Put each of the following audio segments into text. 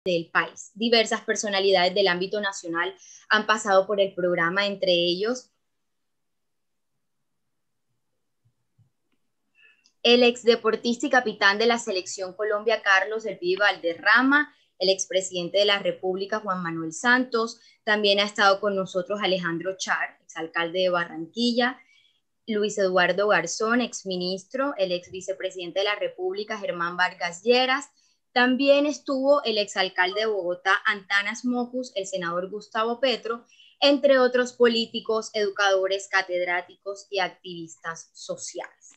del país. Diversas personalidades del ámbito nacional han pasado por el programa, entre ellos el exdeportista y capitán de la Selección Colombia, Carlos El Pibe Valderrama, el expresidente de la República, Juan Manuel Santos. También ha estado con nosotros Alejandro Char, exalcalde de Barranquilla, Luis Eduardo Garzón, exministro, el exvicepresidente de la República, Germán Vargas Lleras. También estuvo el exalcalde de Bogotá, Antanas Mocus, el senador Gustavo Petro, entre otros políticos, educadores, catedráticos y activistas sociales.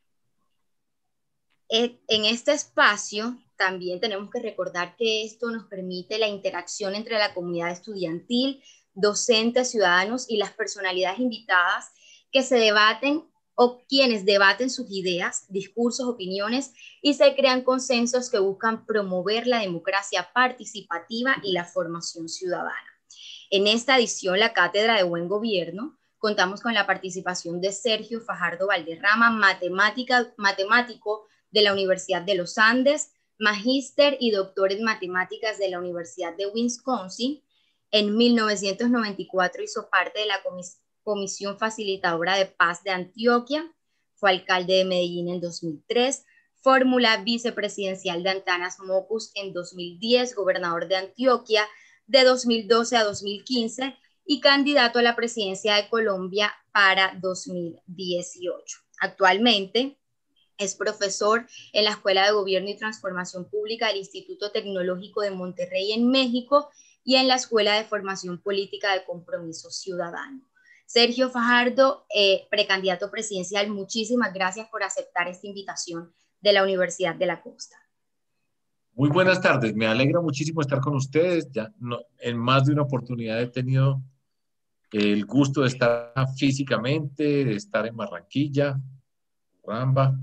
En este espacio también tenemos que recordar que esto nos permite la interacción entre la comunidad estudiantil, docentes, ciudadanos y las personalidades invitadas que se debaten o quienes debaten sus ideas, discursos, opiniones y se crean consensos que buscan promover la democracia participativa y la formación ciudadana. En esta edición, la Cátedra de Buen Gobierno, contamos con la participación de Sergio Fajardo Valderrama, matemático de la Universidad de los Andes, magíster y doctor en matemáticas de la Universidad de Wisconsin. En 1994 hizo parte de la Comisión Facilitadora de Paz de Antioquia, fue alcalde de Medellín en 2003, fórmula vicepresidencial de Antanas Mocus en 2010, gobernador de Antioquia de 2012 a 2015 y candidato a la presidencia de Colombia para 2018. Actualmente es profesor en la Escuela de Gobierno y Transformación Pública del Instituto Tecnológico de Monterrey en México y en la Escuela de Formación Política de Compromiso Ciudadano. Sergio Fajardo, precandidato presidencial, muchísimas gracias por aceptar esta invitación de la Universidad de la Costa. Muy buenas tardes, me alegra muchísimo estar con ustedes. Ya en más de una oportunidad he tenido el gusto de estar físicamente, de estar en Barranquilla, Ramba,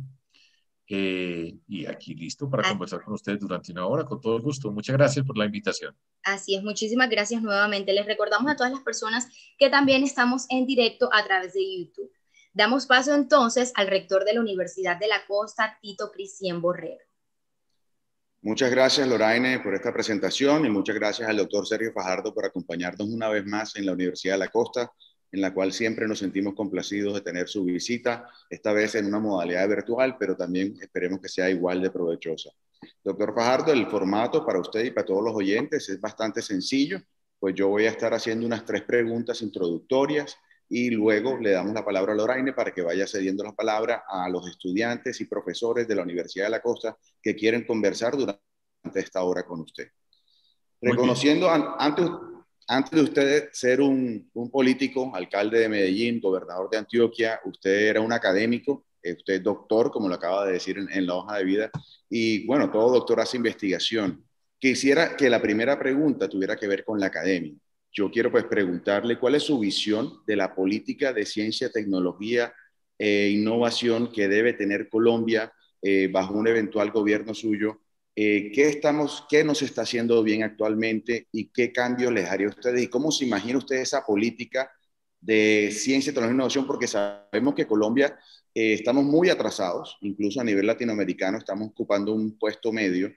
y aquí listo para conversar con ustedes durante una hora, con todo el gusto. Muchas gracias por la invitación. Así es, muchísimas gracias nuevamente. Les recordamos a todas las personas que también estamos en directo a través de YouTube. Damos paso entonces al rector de la Universidad de la Costa, Tito Cristian Borrero. Muchas gracias, Loraine, por esta presentación y muchas gracias al doctor Sergio Fajardo por acompañarnos una vez más en la Universidad de la Costa, en la cual siempre nos sentimos complacidos de tener su visita, esta vez en una modalidad virtual, pero también esperemos que sea igual de provechosa. Doctor Fajardo, el formato para usted y para todos los oyentes es bastante sencillo, pues yo voy a estar haciendo unas 3 preguntas introductorias y luego le damos la palabra a Loraine para que vaya cediendo la palabra a los estudiantes y profesores de la Universidad de la Costa que quieren conversar durante esta hora con usted. Reconociendo, antes de usted ser un político, alcalde de Medellín, gobernador de Antioquia, usted era un académico, usted es doctor, como lo acaba de decir en la hoja de vida, y bueno, todo doctor hace investigación. Quisiera que la primera pregunta tuviera que ver con la academia. Yo quiero pues preguntarle cuál es su visión de la política de ciencia, tecnología e innovación que debe tener Colombia bajo un eventual gobierno suyo. ¿Qué nos está haciendo bien actualmente y qué cambios les haría a ustedes? ¿Y cómo se imagina usted esa política de ciencia, tecnología e innovación? Porque sabemos que Colombia estamos muy atrasados, incluso a nivel latinoamericano estamos ocupando un puesto medio.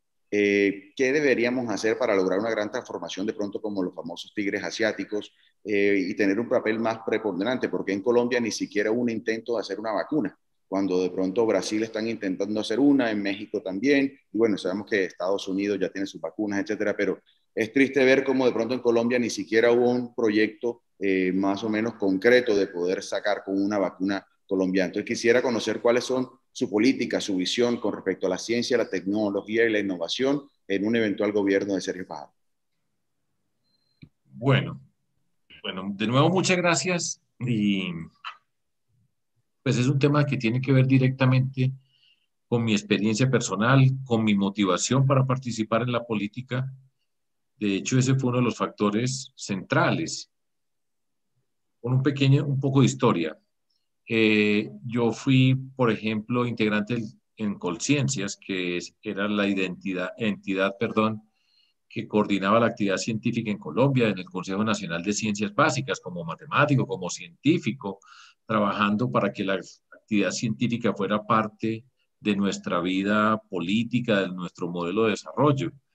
¿Qué deberíamos hacer para lograr una gran transformación de pronto como los famosos tigres asiáticos y tener un papel más preponderante? Porque en Colombia ni siquiera hubo un intento de hacer una vacuna, cuando de pronto Brasil están intentando hacer una, en México también, y bueno, sabemos que Estados Unidos ya tiene sus vacunas, etcétera, pero es triste ver cómo de pronto en Colombia ni siquiera hubo un proyecto más o menos concreto de poder sacar con una vacuna colombiana. Entonces quisiera conocer cuáles son su política, su visión con respecto a la ciencia, la tecnología y la innovación en un eventual gobierno de Sergio Fajardo. Bueno, de nuevo muchas gracias y pues es un tema que tiene que ver directamente con mi experiencia personal, con mi motivación para participar en la política. De hecho, ese fue uno de los factores centrales. Con un poco de historia. Yo fui, por ejemplo, integrante en Colciencias, que era la entidad, que coordinaba la actividad científica en Colombia, en el Consejo Nacional de Ciencias Básicas, como matemático, como científico, trabajando para que la actividad científica fuera parte de nuestra vida política, de nuestro modelo de desarrollo.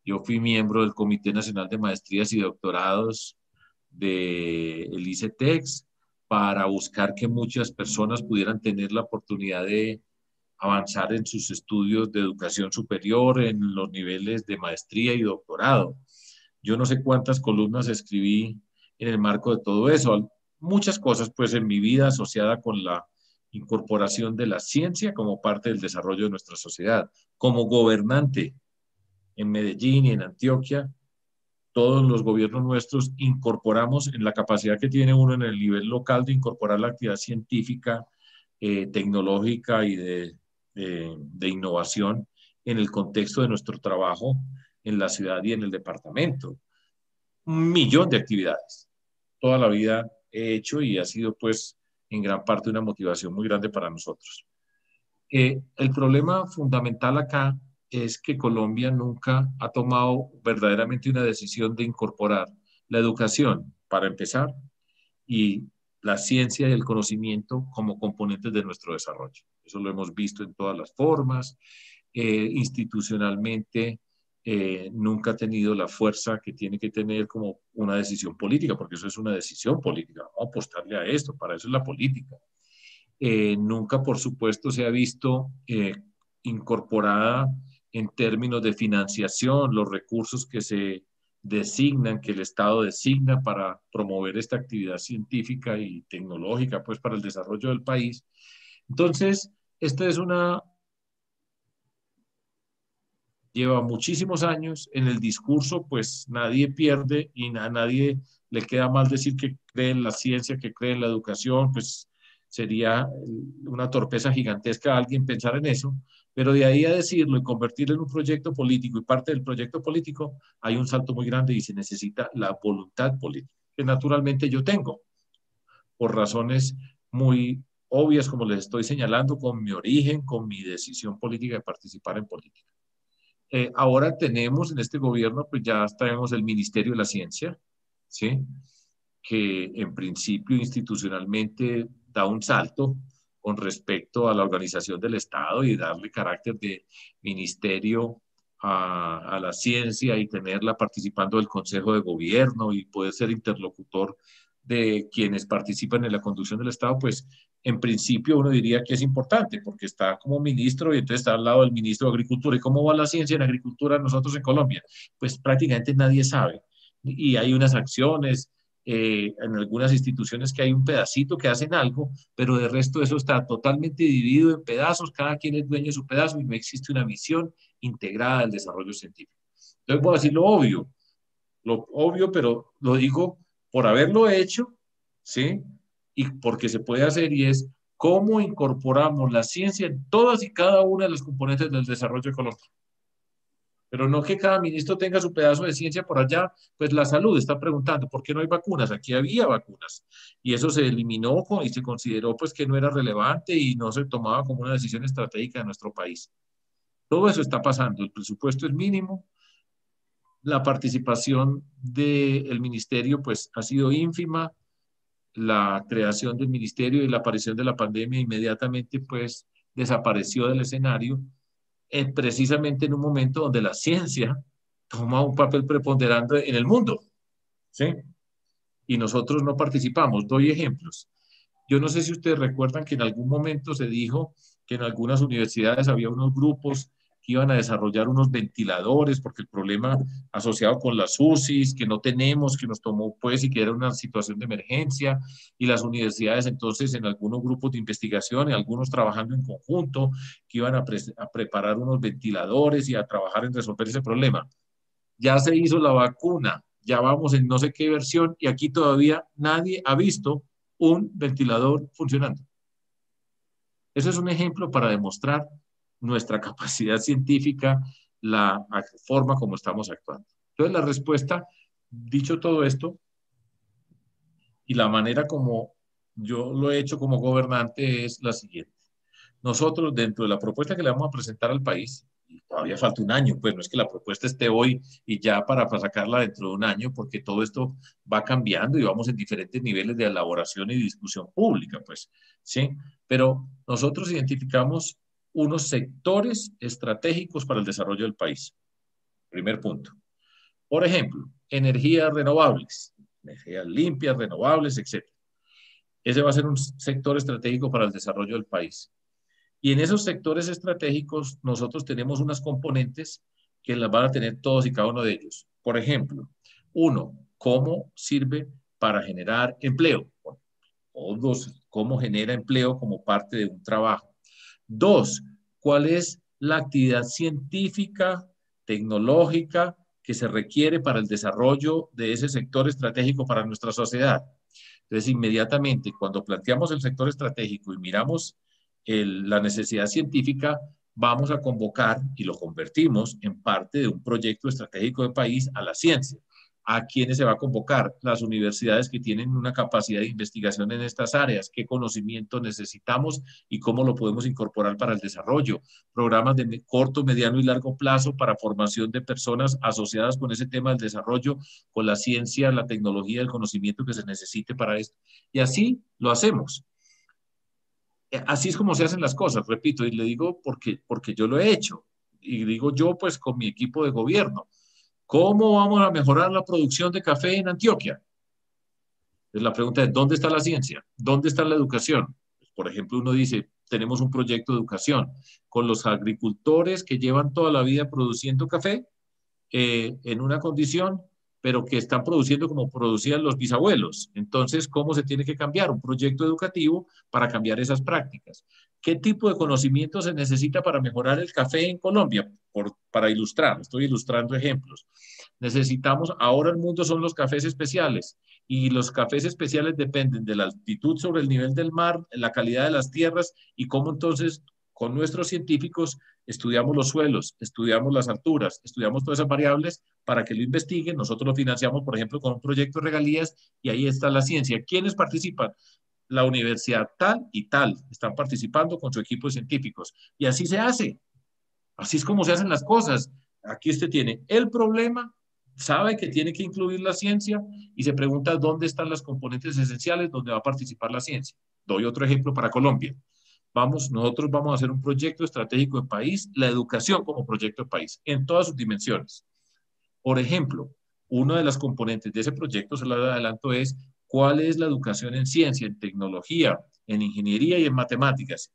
Yo fui miembro del Comité Nacional de Maestrías y Doctorados del ICETEX para buscar que muchas personas pudieran tener la oportunidad de avanzar en sus estudios de educación superior, en los niveles de maestría y doctorado. Yo no sé cuántas columnas escribí en el marco de todo eso. Muchas cosas, pues, en mi vida asociada con la incorporación de la ciencia como parte del desarrollo de nuestra sociedad. Como gobernante en Medellín y en Antioquia, todos los gobiernos nuestros incorporamos en la capacidad que tiene uno en el nivel local de incorporar la actividad científica, tecnológica y de innovación en el contexto de nuestro trabajo en la ciudad y en el departamento. 1.000.000 de actividades. Toda la vida he hecho y ha sido pues en gran parte una motivación muy grande para nosotros. El problema fundamental acá es que Colombia nunca ha tomado verdaderamente una decisión de incorporar la educación, para empezar, y la ciencia y el conocimiento como componentes de nuestro desarrollo. Eso lo hemos visto en todas las formas. Institucionalmente, nunca ha tenido la fuerza que tiene que tener como una decisión política, porque eso es una decisión política. Vamos a apostarle a esto, para eso es la política. Nunca, por supuesto, se ha visto incorporada en términos de financiación los recursos que se designan, que el Estado designa para promover esta actividad científica y tecnológica, pues para el desarrollo del país. Entonces, esta es una... Lleva muchísimos años en el discurso, pues nadie pierde y a nadie le queda mal decir que cree en la ciencia, que cree en la educación, pues sería una torpeza gigantesca a alguien pensar en eso, pero de ahí a decirlo y convertirlo en un proyecto político y parte del proyecto político, hay un salto muy grande y se necesita la voluntad política, que naturalmente yo tengo, por razones muy obvias, como les estoy señalando, con mi origen, con mi decisión política de participar en política. Ahora tenemos en este gobierno, pues ya tenemos el Ministerio de la Ciencia, ¿sí? Que en principio institucionalmente da un salto con respecto a la organización del Estado y darle carácter de ministerio a la ciencia y tenerla participando del Consejo de Gobierno y poder ser interlocutor de quienes participan en la conducción del Estado, pues en principio uno diría que es importante porque está como ministro y entonces está al lado del ministro de Agricultura. ¿Y cómo va la ciencia en agricultura nosotros en Colombia? Pues prácticamente nadie sabe. Y hay unas acciones en algunas instituciones que hay un pedacito que hacen algo, pero de resto eso está totalmente dividido en pedazos, cada quien es dueño de su pedazo y no existe una visión integrada del desarrollo científico. Entonces voy a decir lo obvio, pero lo digo por haberlo hecho, ¿sí? Y porque se puede hacer y es cómo incorporamos la ciencia en todas y cada una de las componentes del desarrollo económico. Pero no que cada ministro tenga su pedazo de ciencia por allá, pues la salud está preguntando, ¿por qué no hay vacunas? Aquí había vacunas y eso se eliminó y se consideró pues que no era relevante y no se tomaba como una decisión estratégica de nuestro país. Todo eso está pasando, el presupuesto es mínimo, la participación del ministerio pues ha sido ínfima, la creación del ministerio y la aparición de la pandemia inmediatamente pues desapareció del escenario, precisamente en un momento donde la ciencia toma un papel preponderante en el mundo, ¿sí? Y nosotros no participamos. Doy ejemplos. Yo no sé si ustedes recuerdan que en algún momento se dijo que en algunas universidades había unos grupos que iban a desarrollar unos ventiladores, porque el problema asociado con las UCIs, que no tenemos, que nos tomó pues y que era una situación de emergencia, y las universidades entonces en algunos grupos de investigación, y algunos trabajando en conjunto, que iban a preparar unos ventiladores y a trabajar en resolver ese problema. Ya se hizo la vacuna, ya vamos en no sé qué versión, y aquí todavía nadie ha visto un ventilador funcionando. Eso es un ejemplo para demostrar nuestra capacidad científica, la forma como estamos actuando. Entonces, la respuesta, dicho todo esto, y la manera como yo lo he hecho como gobernante es la siguiente. Nosotros, dentro de la propuesta que le vamos a presentar al país, y todavía falta un año, pues no es que la propuesta esté hoy y ya para sacarla dentro de un año, porque todo esto va cambiando y vamos en diferentes niveles de elaboración y discusión pública, pues, ¿sí? Pero nosotros identificamos unos sectores estratégicos para el desarrollo del país. Primer punto. Por ejemplo, energías renovables, energías limpias, renovables, etc. Ese va a ser un sector estratégico para el desarrollo del país. Y en esos sectores estratégicos nosotros tenemos unas componentes que las van a tener todos y cada uno de ellos. Por ejemplo, uno, ¿cómo sirve para generar empleo? O dos, ¿cómo genera empleo como parte de un trabajo? Dos, ¿cuál es la actividad científica, tecnológica que se requiere para el desarrollo de ese sector estratégico para nuestra sociedad? Entonces, inmediatamente, cuando planteamos el sector estratégico y miramos la necesidad científica, vamos a convocar y lo convertimos en parte de un proyecto estratégico de país a la ciencia. ¿A quiénes se va a convocar? Las universidades que tienen una capacidad de investigación en estas áreas, qué conocimiento necesitamos y cómo lo podemos incorporar para el desarrollo. Programas de corto, mediano y largo plazo para formación de personas asociadas con ese tema del desarrollo, con la ciencia, la tecnología, el conocimiento que se necesite para esto. Y así lo hacemos. Así es como se hacen las cosas, repito, y le digo porque yo lo he hecho. Y digo yo, pues, con mi equipo de gobierno. ¿Cómo vamos a mejorar la producción de café en Antioquia? Entonces la pregunta es, ¿dónde está la ciencia? ¿Dónde está la educación? Por ejemplo, uno dice, tenemos un proyecto de educación con los agricultores que llevan toda la vida produciendo café en una condición, pero que están produciendo como producían los bisabuelos. Entonces, ¿cómo se tiene que cambiar? Un proyecto educativo para cambiar esas prácticas. ¿Qué tipo de conocimiento se necesita para mejorar el café en Colombia? Para ilustrar, estoy ilustrando ejemplos. Necesitamos, ahora el mundo son los cafés especiales y los cafés especiales dependen de la altitud sobre el nivel del mar, la calidad de las tierras y cómo entonces con nuestros científicos estudiamos los suelos, estudiamos las alturas, estudiamos todas esas variables para que lo investiguen. Nosotros lo financiamos, por ejemplo, con un proyecto de regalías y ahí está la ciencia. ¿Quiénes participan? La universidad tal y tal están participando con su equipo de científicos. Y así se hace. Así es como se hacen las cosas. Aquí usted tiene el problema, sabe que tiene que incluir la ciencia y se pregunta dónde están las componentes esenciales donde va a participar la ciencia. Doy otro ejemplo para Colombia. Nosotros vamos a hacer un proyecto estratégico de país, la educación como proyecto de país, en todas sus dimensiones. Por ejemplo, una de las componentes de ese proyecto, se lo adelanto, es cuál es la educación en ciencia, en tecnología, en ingeniería y en matemáticas.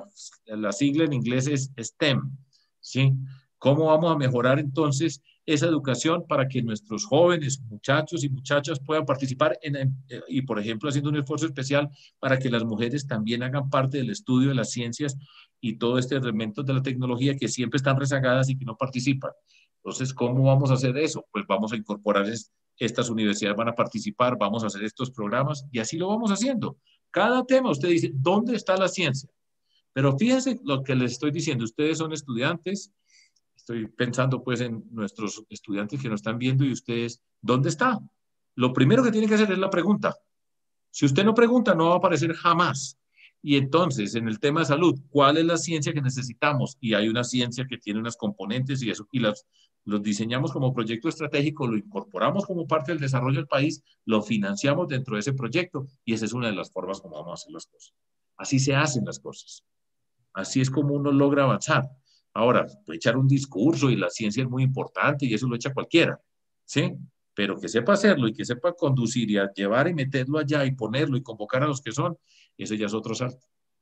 La sigla en inglés es STEM, ¿sí? ¿Cómo vamos a mejorar entonces esa educación para que nuestros jóvenes, muchachos y muchachas puedan participar y, por ejemplo, haciendo un esfuerzo especial para que las mujeres también hagan parte del estudio de las ciencias y todo este elemento de la tecnología que siempre están rezagadas y que no participan? Entonces, ¿cómo vamos a hacer eso? Pues vamos a incorporar, estas universidades van a participar, vamos a hacer estos programas y así lo vamos haciendo. Cada tema usted dice, ¿dónde está la ciencia? Pero fíjense lo que les estoy diciendo, ustedes son estudiantes, estoy pensando pues en nuestros estudiantes que nos están viendo y ustedes, ¿dónde está? Lo primero que tienen que hacer es la pregunta. Si usted no pregunta, no va a aparecer jamás. Y entonces, en el tema de salud, ¿cuál es la ciencia que necesitamos? Y hay una ciencia que tiene unas componentes y eso, y los diseñamos como proyecto estratégico, lo incorporamos como parte del desarrollo del país, lo financiamos dentro de ese proyecto y esa es una de las formas como vamos a hacer las cosas. Así se hacen las cosas. Así es como uno logra avanzar. Ahora, puede echar un discurso y la ciencia es muy importante y eso lo echa cualquiera, ¿sí? Pero que sepa hacerlo y que sepa conducir y a llevar y meterlo allá y ponerlo y convocar a los que son, eso ya es otro salto.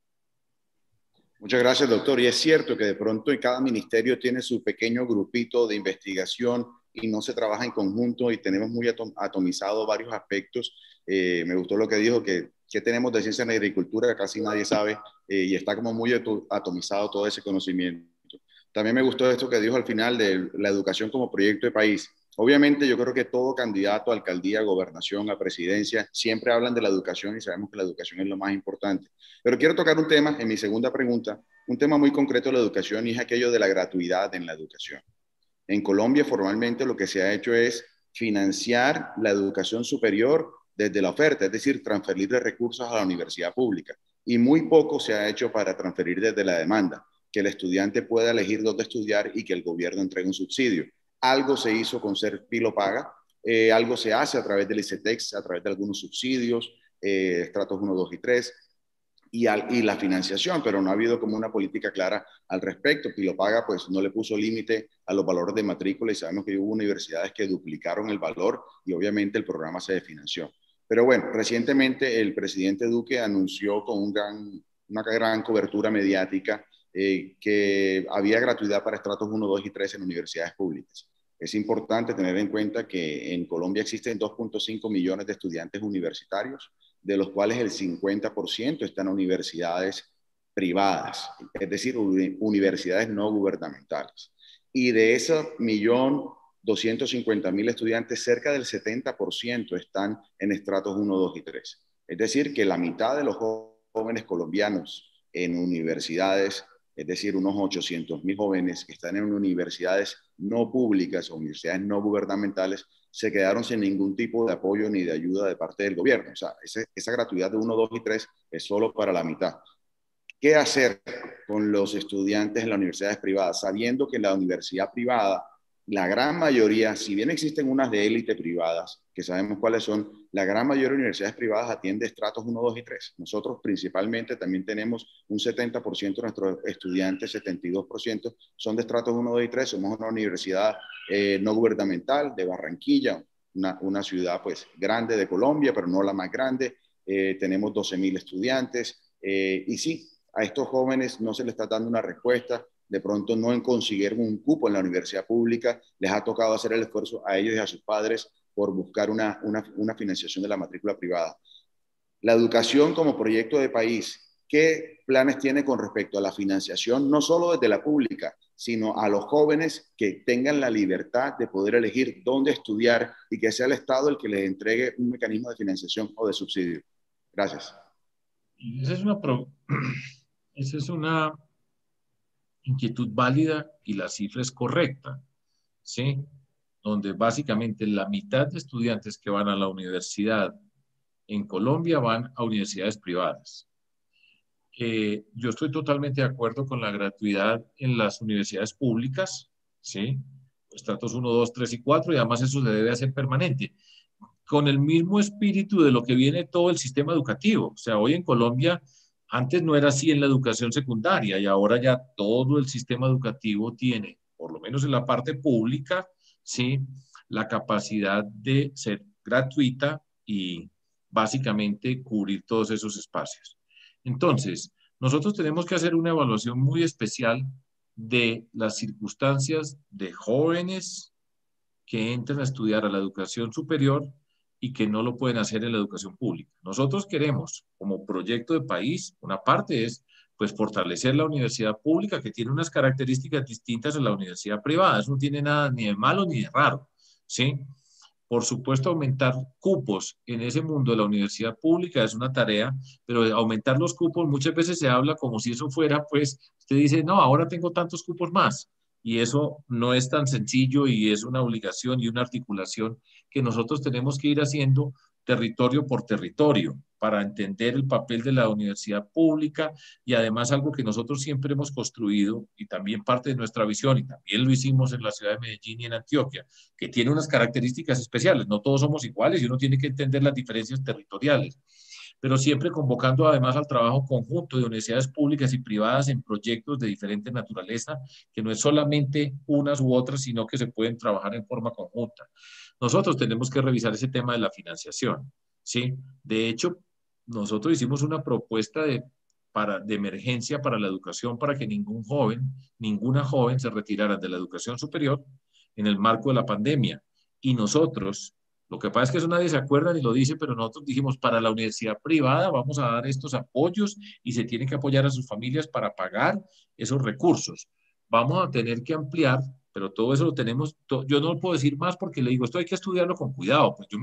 Muchas gracias, doctor. Y es cierto que de pronto en cada ministerio tiene su pequeño grupito de investigación y no se trabaja en conjunto y tenemos muy atomizado varios aspectos. Me gustó lo que dijo, que tenemos de ciencia en agricultura, casi nadie sabe, y está como muy atomizado todo ese conocimiento. También me gustó esto que dijo al final de la educación como proyecto de país. Obviamente yo creo que todo candidato a alcaldía, a gobernación, a presidencia, siempre hablan de la educación y sabemos que la educación es lo más importante. Pero quiero tocar un tema en mi segunda pregunta, un tema muy concreto de la educación y es aquello de la gratuidad en la educación. En Colombia formalmente lo que se ha hecho es financiar la educación superior desde la oferta, es decir, transferirle recursos a la universidad pública. Y muy poco se ha hecho para transferir desde la demanda, que el estudiante pueda elegir dónde estudiar y que el gobierno entregue un subsidio. Algo se hizo con Ser Pilo Paga, algo se hace a través del ICETEX, a través de algunos subsidios, estratos 1, 2 y 3. y la financiación, pero no ha habido como una política clara al respecto. Pilopaga pues no le puso límite a los valores de matrícula y sabemos que hubo universidades que duplicaron el valor y obviamente el programa se desfinanció. Pero bueno, recientemente el presidente Duque anunció con una gran cobertura mediática que había gratuidad para estratos 1, 2 y 3 en universidades públicas. Es importante tener en cuenta que en Colombia existen 2.5 millones de estudiantes universitarios, de los cuales el 50% están en universidades privadas, es decir, universidades no gubernamentales. Y de esos 1.250.000 estudiantes, cerca del 70% están en estratos 1, 2 y 3. Es decir, que la mitad de los jóvenes colombianos en universidades, es decir, unos 800.000 jóvenes que están en universidades no públicas o universidades no gubernamentales, se quedaron sin ningún tipo de apoyo ni de ayuda de parte del gobierno. O sea, esa gratuidad de 1, 2 y 3 es solo para la mitad. ¿Qué hacer con los estudiantes en las universidades privadas? Sabiendo que la universidad privada, la gran mayoría, si bien existen unas de élite privadas, que sabemos cuáles son, la gran mayoría de universidades privadas atiende estratos 1, 2 y 3. Nosotros principalmente también tenemos un 70% de nuestros estudiantes, 72% son de estratos 1, 2 y 3. Somos una universidad no gubernamental de Barranquilla, una ciudad pues grande de Colombia, pero no la más grande. Tenemos 12.000 estudiantes y sí, a estos jóvenes no se les está dando una respuesta. De pronto no consiguieron un cupo en la universidad pública, les ha tocado hacer el esfuerzo a ellos y a sus padres por buscar una financiación de la matrícula privada. La educación como proyecto de país, ¿qué planes tiene con respecto a la financiación, no solo desde la pública, sino a los jóvenes que tengan la libertad de poder elegir dónde estudiar y que sea el Estado el que les entregue un mecanismo de financiación o de subsidio? Gracias. Esa es una inquietud válida y la cifra es correcta, ¿sí? Donde básicamente la mitad de estudiantes que van a la universidad en Colombia van a universidades privadas. Yo estoy totalmente de acuerdo con la gratuidad en las universidades públicas, ¿sí? Estratos 1, 2, 3 y 4, y además eso se debe hacer permanente, con el mismo espíritu de lo que viene todo el sistema educativo. O sea, hoy en Colombia, antes no era así en la educación secundaria y ahora ya todo el sistema educativo tiene, por lo menos en la parte pública, ¿sí? La capacidad de ser gratuita y básicamente cubrir todos esos espacios. Entonces, nosotros tenemos que hacer una evaluación muy especial de las circunstancias de jóvenes que entran a estudiar a la educación superior y que no lo pueden hacer en la educación pública. Nosotros queremos, como proyecto de país, una parte es pues fortalecer la universidad pública, que tiene unas características distintas a la universidad privada. Eso no tiene nada ni de malo ni de raro, ¿sí? Por supuesto, aumentar cupos en ese mundo de la universidad pública es una tarea, pero aumentar los cupos muchas veces se habla como si eso fuera, pues, usted dice, no, ahora tengo tantos cupos más. Y eso no es tan sencillo y es una obligación y una articulación que nosotros tenemos que ir haciendo territorio por territorio para entender el papel de la universidad pública y además algo que nosotros siempre hemos construido y también parte de nuestra visión y también lo hicimos en la ciudad de Medellín y en Antioquia, que tiene unas características especiales. No todos somos iguales y uno tiene que entender las diferencias territoriales, pero siempre convocando además al trabajo conjunto de universidades públicas y privadas en proyectos de diferente naturaleza, que no es solamente unas u otras, sino que se pueden trabajar en forma conjunta. Nosotros tenemos que revisar ese tema de la financiación, ¿sí? De hecho, nosotros hicimos una propuesta de emergencia para la educación para que ninguna joven se retirara de la educación superior en el marco de la pandemia. Y nosotros, lo que pasa es que eso nadie se acuerda ni lo dice, pero nosotros dijimos, para la universidad privada vamos a dar estos apoyos y se tiene que apoyar a sus familias para pagar esos recursos. Vamos a tener que ampliar, pero todo eso lo tenemos, yo no lo puedo decir más porque le digo, esto hay que estudiarlo con cuidado, pues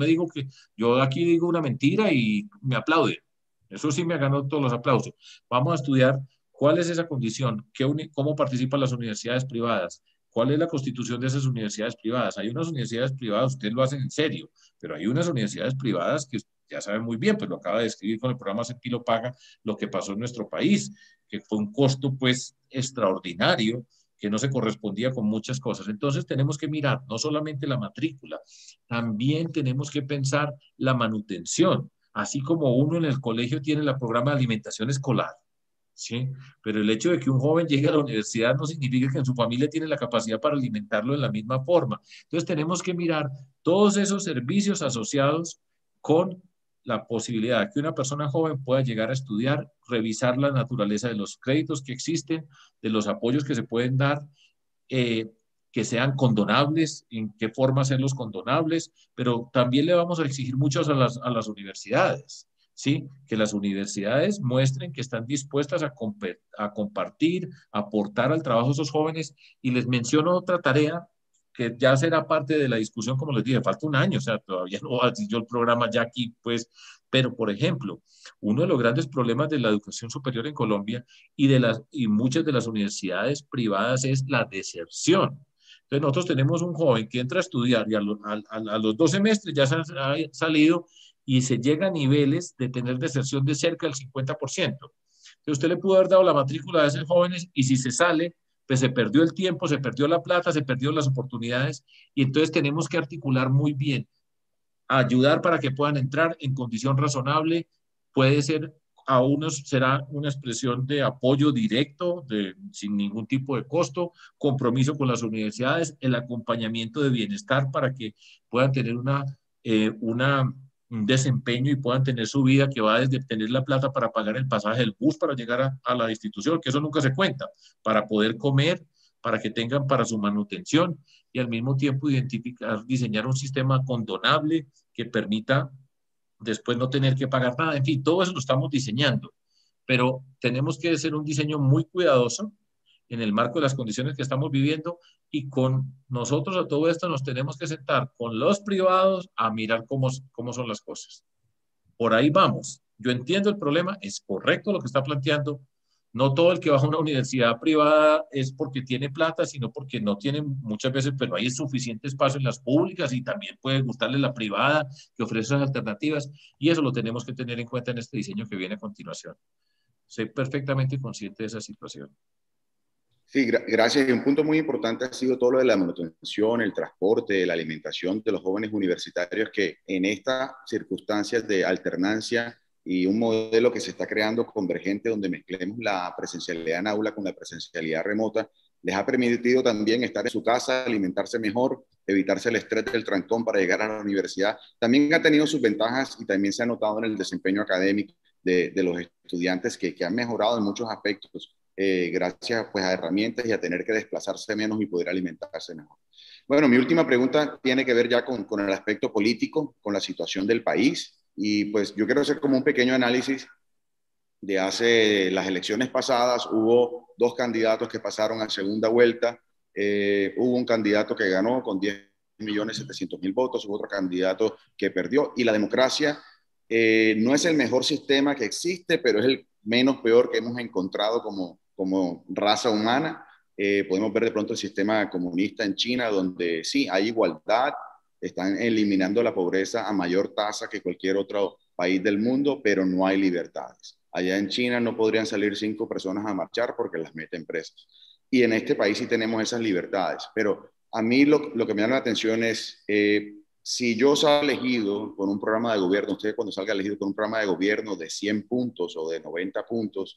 yo aquí digo una mentira y me aplauden. Eso sí me ganó todos los aplausos. Vamos a estudiar cuál es esa condición, cómo participan las universidades privadas, cuál es la constitución de esas universidades privadas. Hay unas universidades privadas, ustedes lo hacen en serio, pero hay unas universidades privadas que ya saben muy bien, pues lo acaba de escribir con el programa Cepilo Paga, lo que pasó en nuestro país, que fue un costo pues extraordinario, que no se correspondía con muchas cosas. Entonces tenemos que mirar no solamente la matrícula, también tenemos que pensar la manutención, así como uno en el colegio tiene el programa de alimentación escolar, ¿sí? Pero el hecho de que un joven llegue a la universidad no significa que en su familia tiene la capacidad para alimentarlo de la misma forma. Entonces tenemos que mirar todos esos servicios asociados con la posibilidad de que una persona joven pueda llegar a estudiar, revisar la naturaleza de los créditos que existen, de los apoyos que se pueden dar, eh, que sean condonables, en qué forma hacerlos condonables, pero también le vamos a exigir mucho a las universidades, ¿sí? Que las universidades muestren que están dispuestas a compartir, a aportar al trabajo de esos jóvenes. Y les menciono otra tarea que ya será parte de la discusión, como les dije, falta un año, o sea, todavía no va a decir yo el programa ya aquí, pues, pero por ejemplo, uno de los grandes problemas de la educación superior en Colombia y muchas de las universidades privadas es la deserción. Entonces nosotros tenemos un joven que entra a estudiar y a los 2 semestres ya se ha salido y se llega a niveles de tener deserción de cerca del 50%. Entonces usted le pudo haber dado la matrícula a esos jóvenes y si se sale, pues se perdió el tiempo, se perdió la plata, se perdió las oportunidades y entonces tenemos que articular muy bien, ayudar para que puedan entrar en condición razonable, puede ser a unos será una expresión de apoyo directo, sin ningún tipo de costo, compromiso con las universidades, el acompañamiento de bienestar para que puedan tener un desempeño y puedan tener su vida que va desde tener la plata para pagar el pasaje del bus para llegar a la institución, que eso nunca se cuenta, para poder comer, para que tengan para su manutención y al mismo tiempo identificar, diseñar un sistema condonable que permita después no tener que pagar nada. En fin, todo eso lo estamos diseñando, pero tenemos que hacer un diseño muy cuidadoso en el marco de las condiciones que estamos viviendo y con nosotros a todo esto nos tenemos que sentar con los privados a mirar cómo son las cosas. Por ahí vamos. Yo entiendo el problema, es correcto lo que está planteando. No todo el que va a una universidad privada es porque tiene plata, sino porque no tiene muchas veces, pero hay suficiente espacio en las públicas y también puede gustarle la privada que ofrece esas alternativas y eso lo tenemos que tener en cuenta en este diseño que viene a continuación. Soy perfectamente consciente de esa situación. Sí, gracias. Y un punto muy importante ha sido todo lo de la manutención, el transporte, la alimentación de los jóvenes universitarios que en estas circunstancias de alternancia y un modelo que se está creando convergente donde mezclemos la presencialidad en aula con la presencialidad remota, les ha permitido también estar en su casa, alimentarse mejor, evitarse el estrés del trancón para llegar a la universidad. También ha tenido sus ventajas y también se ha notado en el desempeño académico de los estudiantes que han mejorado en muchos aspectos. Gracias pues a herramientas y a tener que desplazarse menos y poder alimentarse mejor. Bueno, mi última pregunta tiene que ver ya con el aspecto político, con la situación del país y pues yo quiero hacer como un pequeño análisis de hace las elecciones pasadas. Hubo 2 candidatos que pasaron a segunda vuelta, hubo un candidato que ganó con 10.700.000 votos, hubo otro candidato que perdió y la democracia no es el mejor sistema que existe, pero es el menos peor que hemos encontrado como raza humana. Podemos ver de pronto el sistema comunista en China, donde sí hay igualdad, están eliminando la pobreza a mayor tasa que cualquier otro país del mundo, pero no hay libertades. Allá en China no podrían salir 5 personas a marchar porque las meten presas. Y en este país sí tenemos esas libertades. Pero a mí lo que me llama la atención es, si yo salgo elegido con un programa de gobierno, usted cuando salga elegido con un programa de gobierno de 100 puntos o de 90 puntos,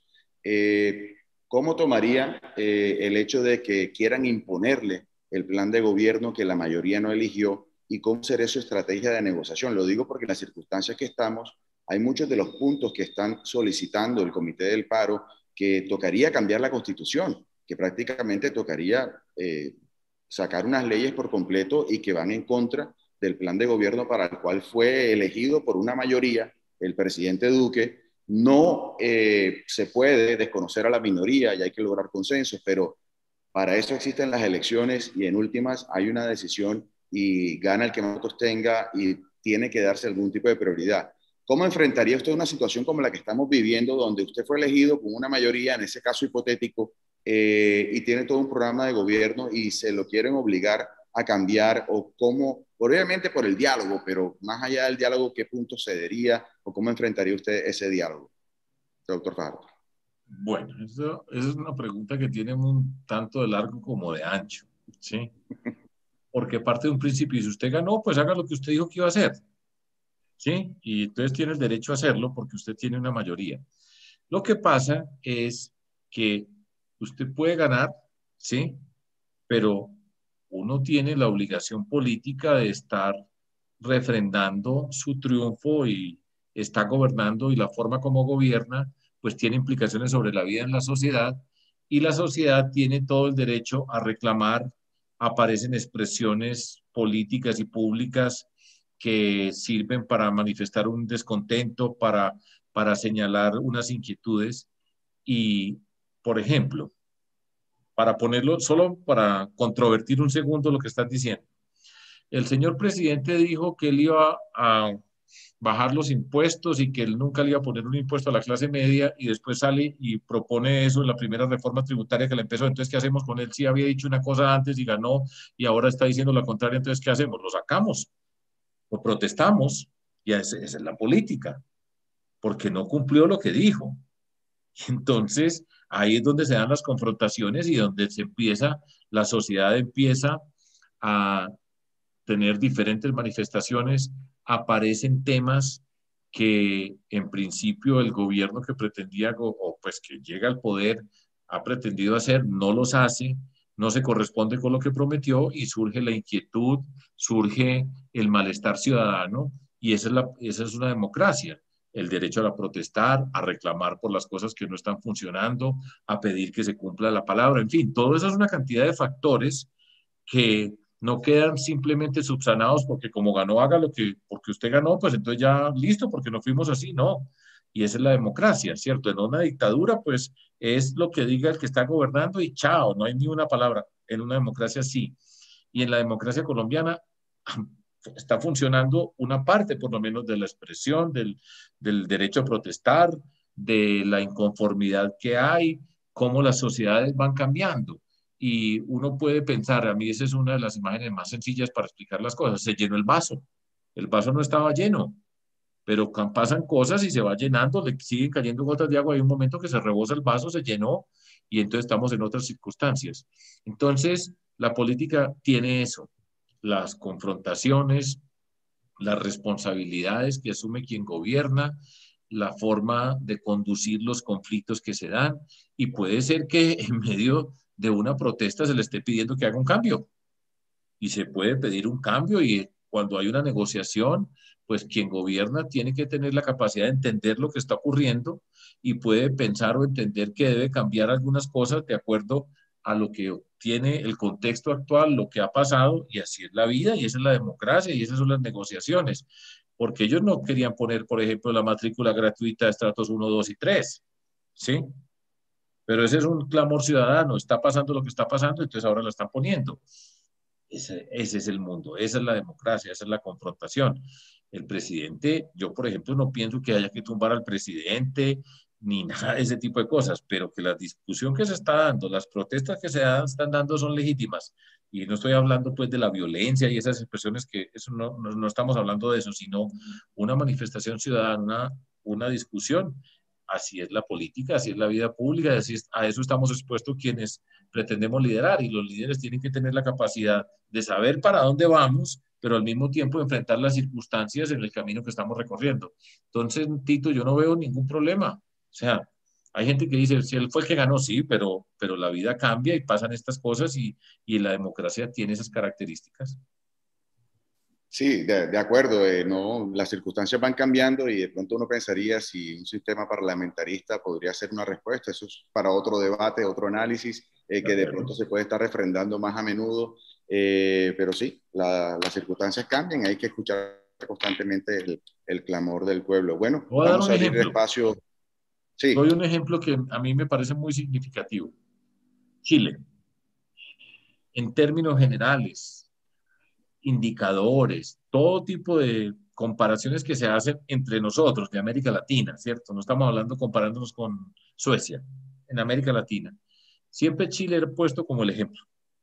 ¿cómo tomaría el hecho de que quieran imponerle el plan de gobierno que la mayoría no eligió y cómo sería su estrategia de negociación? Lo digo porque en las circunstancias que estamos, hay muchos de los puntos que están solicitando el Comité del Paro que tocaría cambiar la Constitución, que prácticamente tocaría sacar unas leyes por completo y que van en contra del plan de gobierno para el cual fue elegido por una mayoría el presidente Duque. No se puede desconocer a la minoría y hay que lograr consensos, pero para eso existen las elecciones y en últimas hay una decisión y gana el que más votos tenga y tiene que darse algún tipo de prioridad. ¿Cómo enfrentaría usted una situación como la que estamos viviendo, donde usted fue elegido con una mayoría, en ese caso hipotético, y tiene todo un programa de gobierno y se lo quieren obligar a cambiar? O cómo, obviamente por el diálogo, pero más allá del diálogo, ¿qué punto cedería o cómo enfrentaría usted ese diálogo, doctor Fajardo? Bueno, eso es una pregunta que tiene un tanto de largo como de ancho, ¿sí? Porque parte de un principio, y si usted ganó, pues haga lo que usted dijo que iba a hacer. ¿sí? Y entonces tiene el derecho a hacerlo porque usted tiene una mayoría. Lo que pasa es que usted puede ganar, ¿sí? Pero uno tiene la obligación política de estar refrendando su triunfo y está gobernando y la forma como gobierna, pues tiene implicaciones sobre la vida en la sociedad y la sociedad tiene todo el derecho a reclamar, aparecen expresiones políticas y públicas que sirven para manifestar un descontento, para señalar unas inquietudes y, por ejemplo, para ponerlo, solo para controvertir un segundo lo que estás diciendo. El señor presidente dijo que él iba a bajar los impuestos y que él nunca le iba a poner un impuesto a la clase media y después sale y propone eso en la primera reforma tributaria que le empezó. Entonces, ¿qué hacemos con él? Si había dicho una cosa antes y ganó y ahora está diciendo la contraria, entonces, ¿qué hacemos? Lo sacamos o protestamos y esa es la política, porque no cumplió lo que dijo. Entonces, ahí es donde se dan las confrontaciones y donde se empieza, la sociedad empieza a tener diferentes manifestaciones, aparecen temas que en principio el gobierno que pretendía o pues que llega al poder ha pretendido hacer, no los hace, no se corresponde con lo que prometió y surge la inquietud, surge el malestar ciudadano y esa es una democracia. El derecho a la protestar, a reclamar por las cosas que no están funcionando, a pedir que se cumpla la palabra, en fin, todo eso es una cantidad de factores que no quedan simplemente subsanados porque como ganó, haga lo que, porque usted ganó, pues entonces ya listo, porque no fuimos así, no. Y esa es la democracia, ¿cierto? En una dictadura, pues es lo que diga el que está gobernando y chao, no hay ni una palabra. En una democracia sí. Y en la democracia colombiana está funcionando una parte, por lo menos, de la expresión, del derecho a protestar, de la inconformidad que hay, cómo las sociedades van cambiando y uno puede pensar, a mí esa es una de las imágenes más sencillas para explicar las cosas, se llenó el vaso no estaba lleno, pero pasan cosas y se va llenando, le siguen cayendo gotas de agua, hay un momento que se rebosa el vaso, se llenó y entonces estamos en otras circunstancias. Entonces, la política tiene eso, las confrontaciones, las responsabilidades que asume quien gobierna, la forma de conducir los conflictos que se dan y puede ser que en medio de una protesta se le esté pidiendo que haga un cambio y se puede pedir un cambio y cuando hay una negociación, pues quien gobierna tiene que tener la capacidad de entender lo que está ocurriendo y puede pensar o entender que debe cambiar algunas cosas de acuerdo a lo que tiene el contexto actual, lo que ha pasado, y así es la vida, y esa es la democracia, y esas son las negociaciones, porque ellos no querían poner, por ejemplo, la matrícula gratuita de estratos 1, 2 y 3, ¿sí? Pero ese es un clamor ciudadano, está pasando lo que está pasando, entonces ahora lo están poniendo. Ese es el mundo, esa es la democracia, esa es la confrontación. El presidente, yo por ejemplo no pienso que haya que tumbar al presidente ni nada de ese tipo de cosas, pero que la discusión que se está dando, las protestas que se están dando son legítimas. Y no estoy hablando pues de la violencia y esas expresiones que eso no estamos hablando de eso, sino una manifestación ciudadana, una discusión. Así es la política, así es la vida pública, a eso estamos expuestos quienes pretendemos liderar y los líderes tienen que tener la capacidad de saber para dónde vamos, pero al mismo tiempo enfrentar las circunstancias en el camino que estamos recorriendo. Entonces, Tito, yo no veo ningún problema. O sea, hay gente que dice, si él fue el que ganó, sí, pero la vida cambia y pasan estas cosas y la democracia tiene esas características. Sí, de acuerdo, no, las circunstancias van cambiando y de pronto uno pensaría si un sistema parlamentarista podría ser una respuesta. Eso es para otro debate, otro análisis, que de pronto se puede estar refrendando más a menudo, pero sí, las circunstancias cambian, hay que escuchar constantemente el clamor del pueblo. Bueno, Voy a dar vamos un a abrir el ejemplo. espacio. Sí, Doy un ejemplo que a mí me parece muy significativo. Chile, en términos generales, indicadores, todo tipo de comparaciones que se hacen entre nosotros de América Latina, ¿cierto? No estamos hablando comparándonos con Suecia, en América Latina. Siempre Chile era puesto como el ejemplo.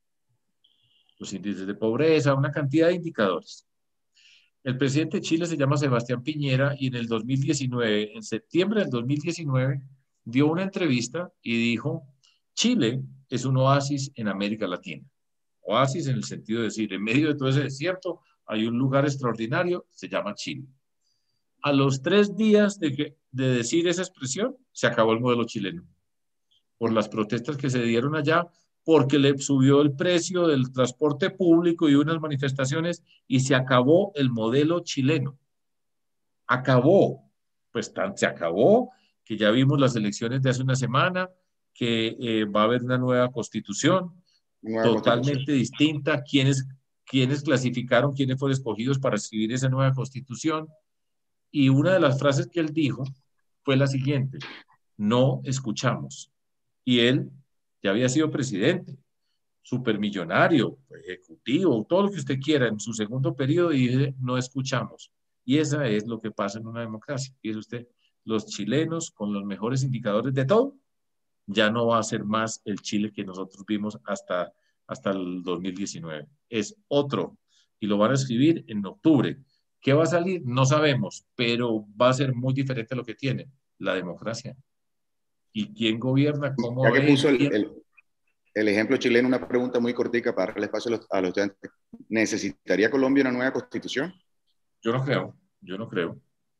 Los índices de pobreza, una cantidad de indicadores. El presidente de Chile se llama Sebastián Piñera y en el 2019, en septiembre del 2019, dio una entrevista y dijo, Chile es un oasis en América Latina. Oasis en el sentido de decir, en medio de todo ese desierto hay un lugar extraordinario, se llama Chile. A los 3 días de decir esa expresión, se acabó el modelo chileno. Por las protestas que se dieron allá, porque le subió el precio del transporte público y unas manifestaciones, y se acabó el modelo chileno. Acabó, pues se acabó, que ya vimos las elecciones de hace una semana, que va a haber una nueva constitución, totalmente distinta, quiénes clasificaron, quiénes fueron escogidos para escribir esa nueva constitución. Y una de las frases que él dijo fue la siguiente: no escuchamos. Y él ya había sido presidente, supermillonario, ejecutivo, todo lo que usted quiera en su segundo periodo, y dice, no escuchamos. Y esa es lo que pasa en una democracia. Fíjese usted, los chilenos con los mejores indicadores de todo, ya no va a ser más el Chile que nosotros vimos hasta el 2019. Es otro, y lo van a escribir en octubre. ¿Qué va a salir? No sabemos, pero va a ser muy diferente a lo que tiene la democracia. ¿Y quién gobierna? ¿Cómo Ya que puso el el ejemplo chileno, una pregunta muy cortica para darle espacio a los estudiantes. ¿Necesitaría Colombia una nueva constitución? Yo no creo,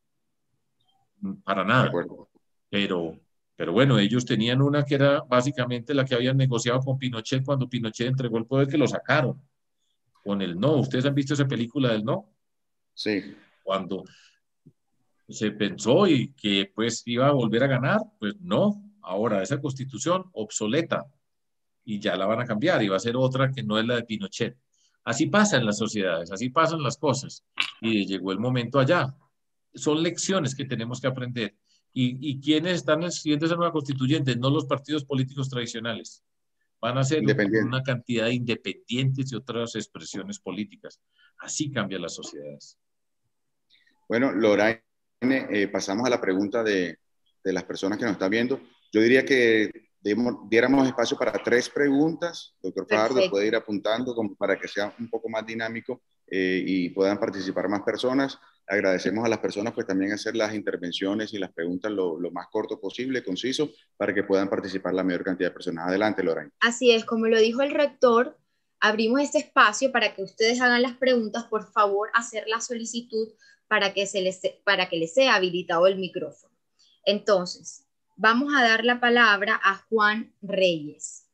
para De nada. acuerdo. Pero bueno, ellos tenían una que era básicamente la que habían negociado con Pinochet cuando Pinochet entregó el poder, que lo sacaron con el no. ¿Ustedes han visto esa película del no? Sí. Cuando se pensó y que pues iba a volver a ganar, pues no. Ahora esa constitución obsoleta, y ya la van a cambiar y va a ser otra que no es la de Pinochet. Así pasa en las sociedades, así pasan las cosas, y llegó el momento allá. Son lecciones que tenemos que aprender. ¿Y quiénes están escribiendo esa nueva constituyente? No los partidos políticos tradicionales. Van a ser una cantidad de independientes y otras expresiones políticas. Así cambian las sociedades. Bueno, Lorraine, pasamos a la pregunta de las personas que nos están viendo. Yo diría que diéramos espacio para 3 preguntas. Doctor Fajardo puede ir apuntando como para que sea un poco más dinámico y puedan participar más personas. Agradecemos a las personas pues también hacer las intervenciones y las preguntas lo más corto posible, conciso, para que puedan participar la mayor cantidad de personas. Adelante, Lorraine. Así es, como lo dijo el rector, abrimos este espacio para que ustedes hagan las preguntas. Por favor, hacer la solicitud para que les sea habilitado el micrófono. Entonces, vamos a dar la palabra a Juan Reyes.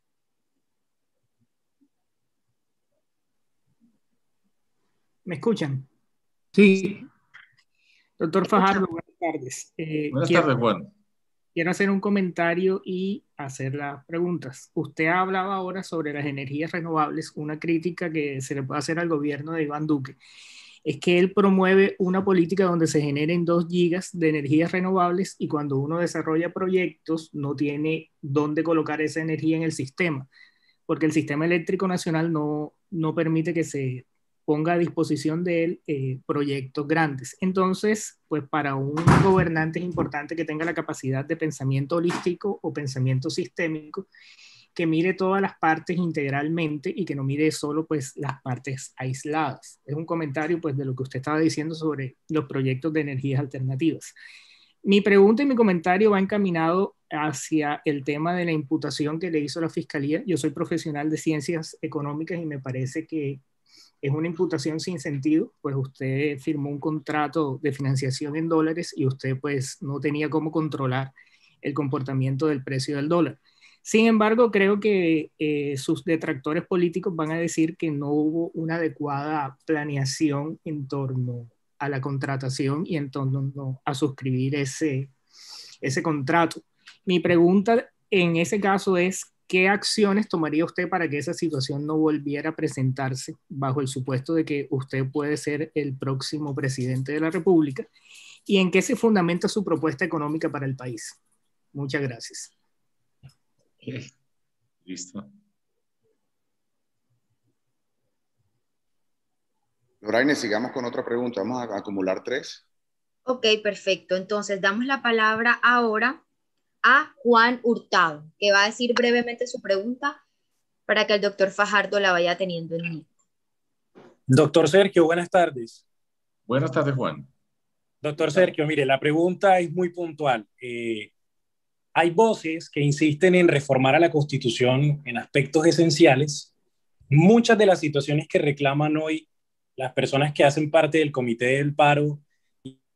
¿Me escuchan? Sí. Doctor Fajardo, buenas tardes. Buenas tardes, Juan. Quiero hacer un comentario y hacer las preguntas. Usted ha hablado ahora sobre las energías renovables. Una crítica que se le puede hacer al gobierno de Iván Duque es que él promueve una política donde se generen 2 gigas de energías renovables, y cuando uno desarrolla proyectos no tiene dónde colocar esa energía en el sistema, porque el sistema eléctrico nacional no permite que se ponga a disposición de él proyectos grandes. Entonces, pues para un gobernante es importante que tenga la capacidad de pensamiento holístico o pensamiento sistémico, que mire todas las partes integralmente y que no mire solo pues las partes aisladas. Es un comentario pues de lo que usted estaba diciendo sobre los proyectos de energías alternativas. Mi pregunta y mi comentario va encaminado hacia el tema de la imputación que le hizo la Fiscalía. Yo soy profesional de ciencias económicas y me parece que es una imputación sin sentido, pues usted firmó un contrato de financiación en dólares y usted pues no tenía cómo controlar el comportamiento del precio del dólar. Sin embargo, creo que sus detractores políticos van a decir que no hubo una adecuada planeación en torno a la contratación y en torno a suscribir ese contrato. Mi pregunta en ese caso es, ¿qué acciones tomaría usted para que esa situación no volviera a presentarse bajo el supuesto de que usted puede ser el próximo presidente de la República? ¿Y en qué se fundamenta su propuesta económica para el país? Muchas gracias. Listo. Lorraine, sigamos con otra pregunta. Vamos a acumular 3. Ok, perfecto. Entonces, damos la palabra ahora a Juan Hurtado, que va a decir brevemente su pregunta para que el doctor Fajardo la vaya teniendo en mente. Doctor Sergio, buenas tardes. Buenas tardes, Juan. Doctor Sergio, mire, la pregunta es muy puntual. Hay voces que insisten en reformar a la Constitución en aspectos esenciales. Muchas de las situaciones que reclaman hoy las personas que hacen parte del Comité del Paro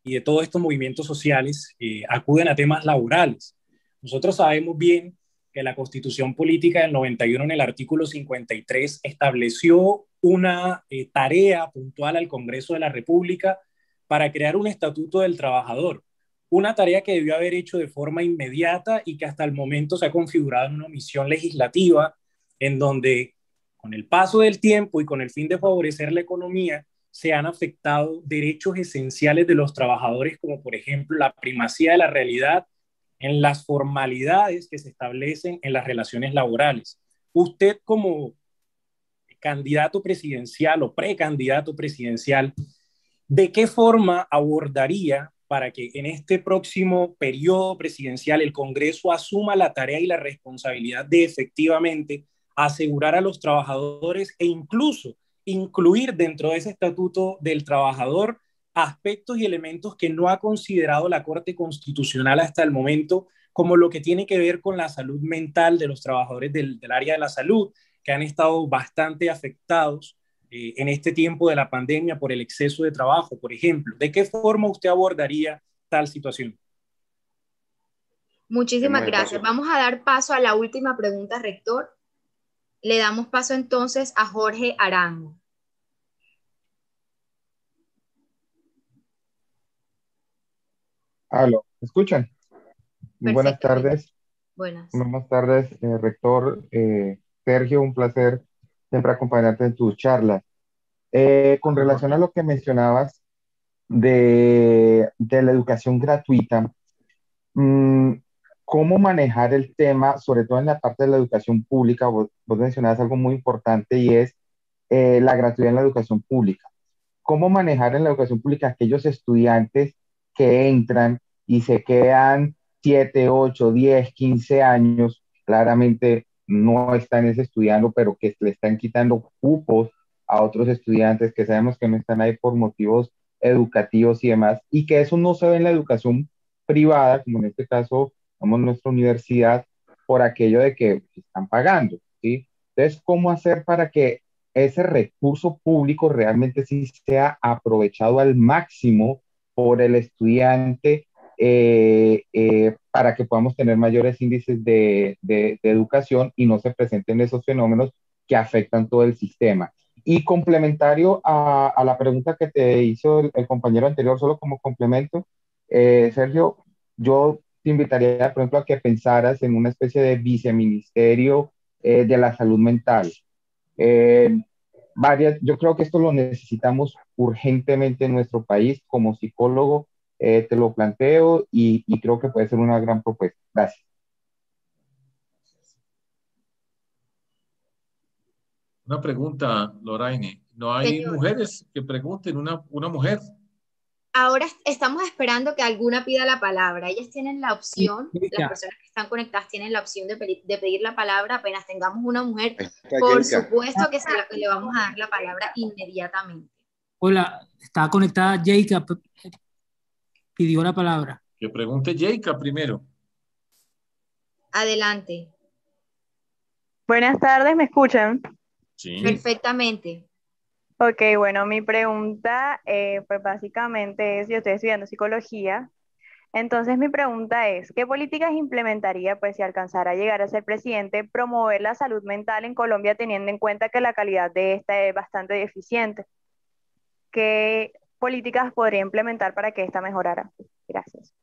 y de todos estos movimientos sociales acuden a temas laborales. Nosotros sabemos bien que la Constitución Política del 91 en el artículo 53 estableció una tarea puntual al Congreso de la República para crear un estatuto del trabajador, una tarea que debió haber hecho de forma inmediata y que hasta el momento se ha configurado en una omisión legislativa en donde con el paso del tiempo y con el fin de favorecer la economía se han afectado derechos esenciales de los trabajadores, como por ejemplo la primacía de la realidad en las formalidades que se establecen en las relaciones laborales. Usted como candidato presidencial o precandidato presidencial, ¿de qué forma abordaría para que en este próximo periodo presidencial el Congreso asuma la tarea y la responsabilidad de efectivamente asegurar a los trabajadores e incluso incluir dentro de ese estatuto del trabajador aspectos y elementos que no ha considerado la Corte Constitucional hasta el momento, como lo que tiene que ver con la salud mental de los trabajadores del área de la salud, que han estado bastante afectados en este tiempo de la pandemia por el exceso de trabajo, por ejemplo? ¿De qué forma usted abordaría tal situación? Muchísimas gracias. Vamos a dar paso a la última pregunta, rector. Le damos paso entonces a Jorge Arango. Aló, ¿me escuchan? Muy buenas tardes. Buenas. Buenas tardes, rector Sergio, un placer siempre acompañarte en tus charlas. Con relación a lo que mencionabas de la educación gratuita, mm, ¿cómo manejar el tema, sobre todo en la parte de la educación pública? Vos mencionabas algo muy importante y es la gratuidad en la educación pública. ¿Cómo manejar en la educación pública aquellos estudiantes que entran y se quedan 7, 8, 10, 15 años? Claramente no están estudiando, pero que le están quitando cupos a otros estudiantes que sabemos que no están ahí por motivos educativos y demás, y que eso no se ve en la educación privada, como en este caso, como nuestra universidad, por aquello de que están pagando, ¿sí? Entonces, ¿cómo hacer para que ese recurso público realmente sí sea aprovechado al máximo por el estudiante, para que podamos tener mayores índices de educación y no se presenten esos fenómenos que afectan todo el sistema? Y complementario a la pregunta que te hizo el compañero anterior, solo como complemento, Sergio, yo te invitaría, por ejemplo, a que pensaras en una especie de viceministerio de la salud mental. Eh, yo creo que esto lo necesitamos urgentemente en nuestro país. Como psicólogo, te lo planteo y creo que puede ser una gran propuesta. Gracias. Una pregunta, Loraine. ¿No hay Señor, mujeres que pregunten? Una mujer. ahora estamos esperando que alguna pida la palabra. Ellas tienen la opción, las personas que están conectadas tienen la opción de pedir la palabra. Apenas tengamos una mujer, por supuesto que le vamos a dar la palabra inmediatamente. Hola, está conectada Jacob, pidió la palabra. Que pregunte Jacob primero. Adelante. Buenas tardes, ¿me escuchan? Sí. Perfectamente. Ok, bueno, mi pregunta, pues básicamente es, yo estoy estudiando psicología, entonces mi pregunta es, ¿qué políticas implementaría, pues si alcanzara a llegar a ser presidente, promover la salud mental en Colombia teniendo en cuenta que la calidad de esta es bastante deficiente? ¿Qué políticas podría implementar para que esta mejorara? Gracias.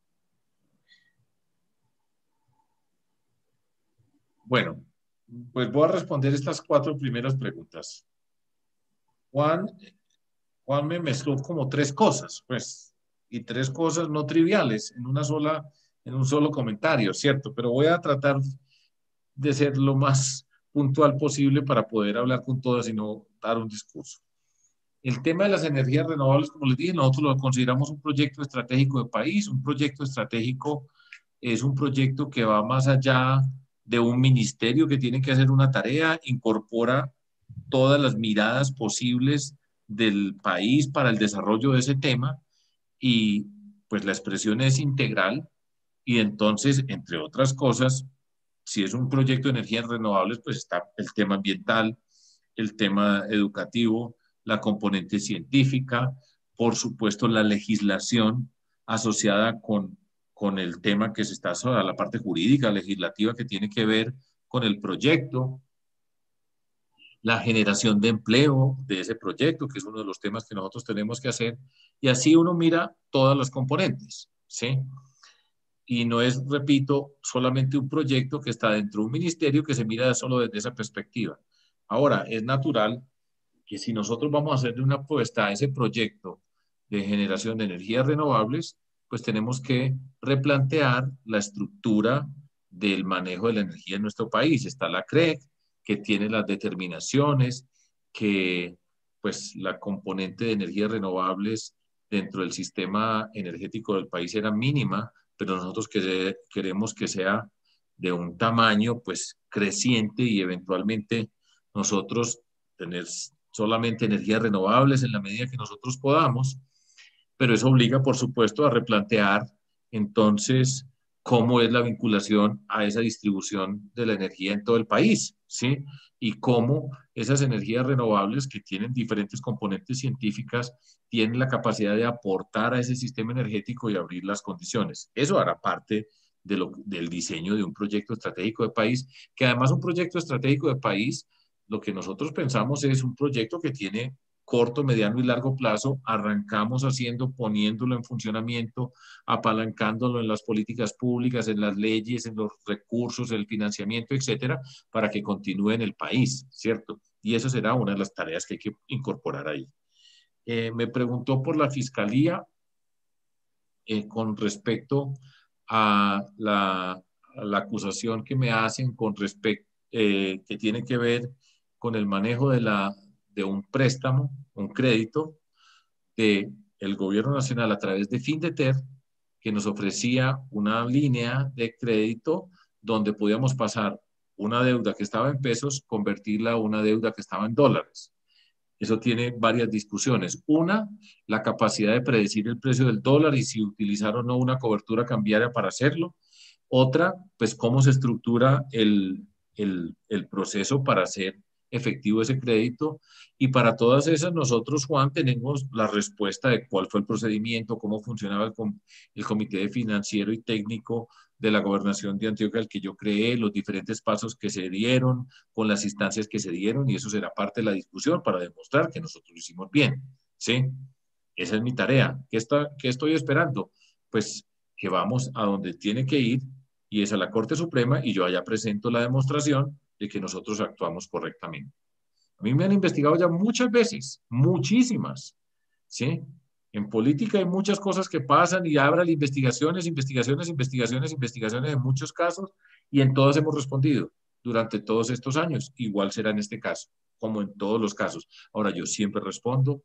Bueno, pues voy a responder estas 4 primeras preguntas. Juan me mezcló como 3 cosas, pues, y 3 cosas no triviales en un solo comentario, ¿cierto? Pero voy a tratar de ser lo más puntual posible para poder hablar con todas y no dar un discurso. El tema de las energías renovables, como les dije, nosotros lo consideramos un proyecto estratégico de país. Un proyecto estratégico es un proyecto que va más allá de un ministerio que tiene que hacer una tarea, incorpora todas las miradas posibles del país para el desarrollo de ese tema y pues la expresión es integral y entonces, entre otras cosas, si es un proyecto de energías renovables, pues está el tema ambiental, el tema educativo, la componente científica, por supuesto, la legislación asociada con el tema que se está sobre la parte jurídica, legislativa, que tiene que ver con el proyecto, la generación de empleo de ese proyecto, que es uno de los temas que nosotros tenemos que hacer, y así uno mira todas las componentes, ¿sí? Y no es, repito, solamente un proyecto que está dentro de un ministerio que se mira solo desde esa perspectiva. Ahora, es natural que si nosotros vamos a hacerle una apuesta a ese proyecto de generación de energías renovables, pues tenemos que replantear la estructura del manejo de la energía en nuestro país. Está la CREC, que tiene las determinaciones, que pues la componente de energías renovables dentro del sistema energético del país era mínima, pero nosotros queremos que sea de un tamaño pues creciente y eventualmente nosotros tener solamente energías renovables en la medida que nosotros podamos, pero eso obliga, por supuesto, a replantear entonces cómo es la vinculación a esa distribución de la energía en todo el país, ¿sí? Y cómo esas energías renovables que tienen diferentes componentes científicas tienen la capacidad de aportar a ese sistema energético y abrir las condiciones. Eso hará parte del diseño de un proyecto estratégico de país, que además un proyecto estratégico de país, lo que nosotros pensamos es un proyecto que tiene corto, mediano y largo plazo. Arrancamos poniéndolo en funcionamiento, apalancándolo en las políticas públicas, en las leyes, en los recursos, el financiamiento, etcétera, para que continúe en el país, ¿cierto? Y eso será una de las tareas que hay que incorporar ahí. Me preguntó por la Fiscalía con respecto a la acusación que me hacen con respecto, que tiene que ver con el manejo de un préstamo, un crédito del Gobierno Nacional a través de Findeter, que nos ofrecía una línea de crédito donde podíamos pasar una deuda que estaba en pesos, convertirla a una deuda que estaba en dólares. Eso tiene varias discusiones. Una, la capacidad de predecir el precio del dólar y si utilizar o no una cobertura cambiaria para hacerlo. Otra, pues cómo se estructura el proceso para hacer efectivo ese crédito. Y para todas esas nosotros, Juan, tenemos la respuesta de cuál fue el procedimiento, cómo funcionaba el comité financiero y técnico de la gobernación de Antioquia, al que yo creé, los diferentes pasos que se dieron, con las instancias que se dieron, y eso será parte de la discusión para demostrar que nosotros lo hicimos bien, ¿sí? Esa es mi tarea. ¿Qué estoy esperando? Pues que vamos a donde tiene que ir, y es a la Corte Suprema, y yo allá presento la demostración de que nosotros actuamos correctamente. A mí me han investigado ya muchas veces, muchísimas, ¿sí? En política hay muchas cosas que pasan y habrá investigaciones en muchos casos, y en todas hemos respondido durante todos estos años. Igual será en este caso, como en todos los casos. Ahora, yo siempre respondo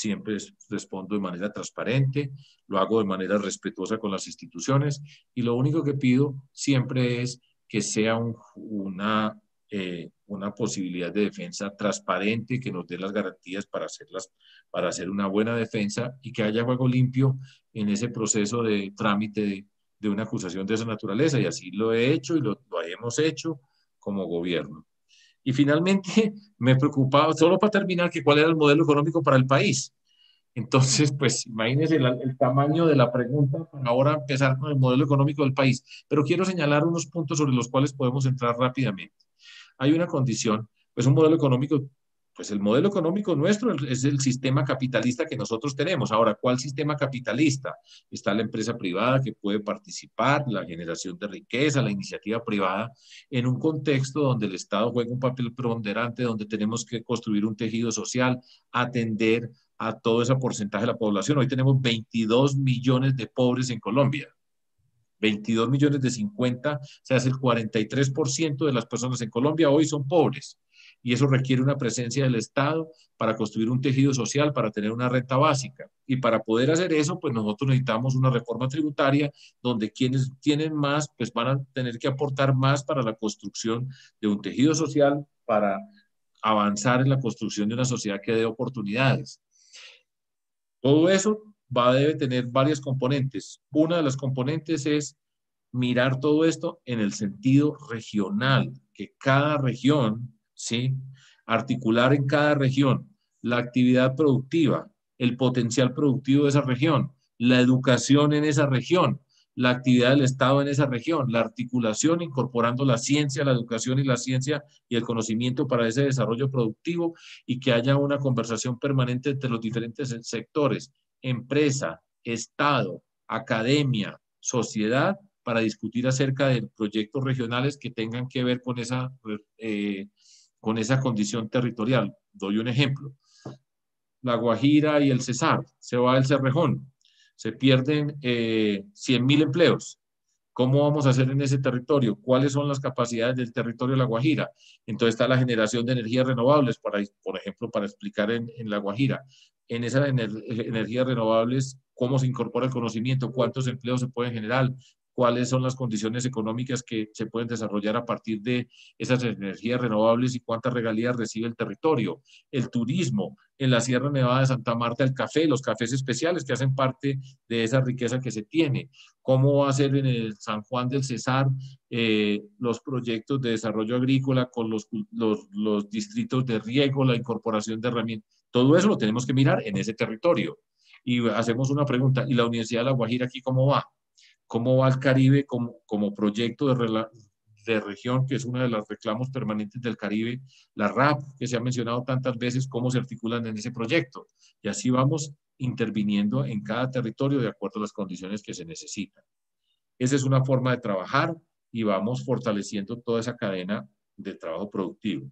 de manera transparente, lo hago de manera respetuosa con las instituciones, y lo único que pido siempre es que sea una posibilidad de defensa transparente, que nos dé las garantías para hacer una buena defensa, y que haya juego limpio en ese proceso de trámite de una acusación de esa naturaleza. Y así lo he hecho y lo hemos hecho como gobierno. Y finalmente me preocupaba, solo para terminar, que cuál era el modelo económico para el país. Entonces, pues imagínense el tamaño de la pregunta para ahora empezar con el modelo económico del país. Pero quiero señalar unos puntos sobre los cuales podemos entrar rápidamente. Hay una condición, pues un modelo económico, pues el modelo económico nuestro es el sistema capitalista que nosotros tenemos. Ahora, ¿cuál sistema capitalista? Está la empresa privada que puede participar, la generación de riqueza, la iniciativa privada, en un contexto donde el Estado juega un papel preponderante, donde tenemos que construir un tejido social, atender a todo ese porcentaje de la población. Hoy tenemos 22 millones de pobres en Colombia. 22 millones de 50, se hace el 43% de las personas en Colombia hoy son pobres. Y eso requiere una presencia del Estado para construir un tejido social, para tener una renta básica. Y para poder hacer eso, pues nosotros necesitamos una reforma tributaria donde quienes tienen más, pues van a tener que aportar más para la construcción de un tejido social, para avanzar en la construcción de una sociedad que dé oportunidades. Todo eso debe tener varias componentes. Una de las componentes es mirar todo esto en el sentido regional, que cada región, ¿sí? Articular en cada región la actividad productiva el potencial productivo de esa región, la educación en esa región, la actividad del Estado en esa región, la articulación incorporando la ciencia, la educación y la ciencia y el conocimiento para ese desarrollo productivo, y que haya una conversación permanente entre los diferentes sectores, empresa, Estado, academia, sociedad, para discutir acerca de proyectos regionales que tengan que ver con esa condición territorial. Doy un ejemplo. La Guajira y el Cesar, se va el Cerrejón, se pierden 100.000 empleos. ¿Cómo vamos a hacer en ese territorio? ¿Cuáles son las capacidades del territorio de La Guajira? Entonces está la generación de energías renovables, por ejemplo, para explicar en La Guajira. En esas energías renovables, ¿cómo se incorpora el conocimiento? ¿Cuántos empleos se pueden generar? ¿Cuáles son las condiciones económicas que se pueden desarrollar a partir de esas energías renovables y cuántas regalías recibe el territorio? El turismo, en la Sierra Nevada de Santa Marta, el café, los cafés especiales que hacen parte de esa riqueza que se tiene. ¿Cómo va a ser en el San Juan del Cesar los proyectos de desarrollo agrícola con los distritos de riego, la incorporación de herramientas? Todo eso lo tenemos que mirar en ese territorio. Y hacemos una pregunta, ¿y la Universidad de La Guajira aquí cómo va? ¿Cómo va el Caribe como proyecto de región, que es uno de los reclamos permanentes del Caribe, la RAP, que se ha mencionado tantas veces, cómo se articulan en ese proyecto? Y así vamos interviniendo en cada territorio de acuerdo a las condiciones que se necesitan. Esa es una forma de trabajar y vamos fortaleciendo toda esa cadena de trabajo productivo.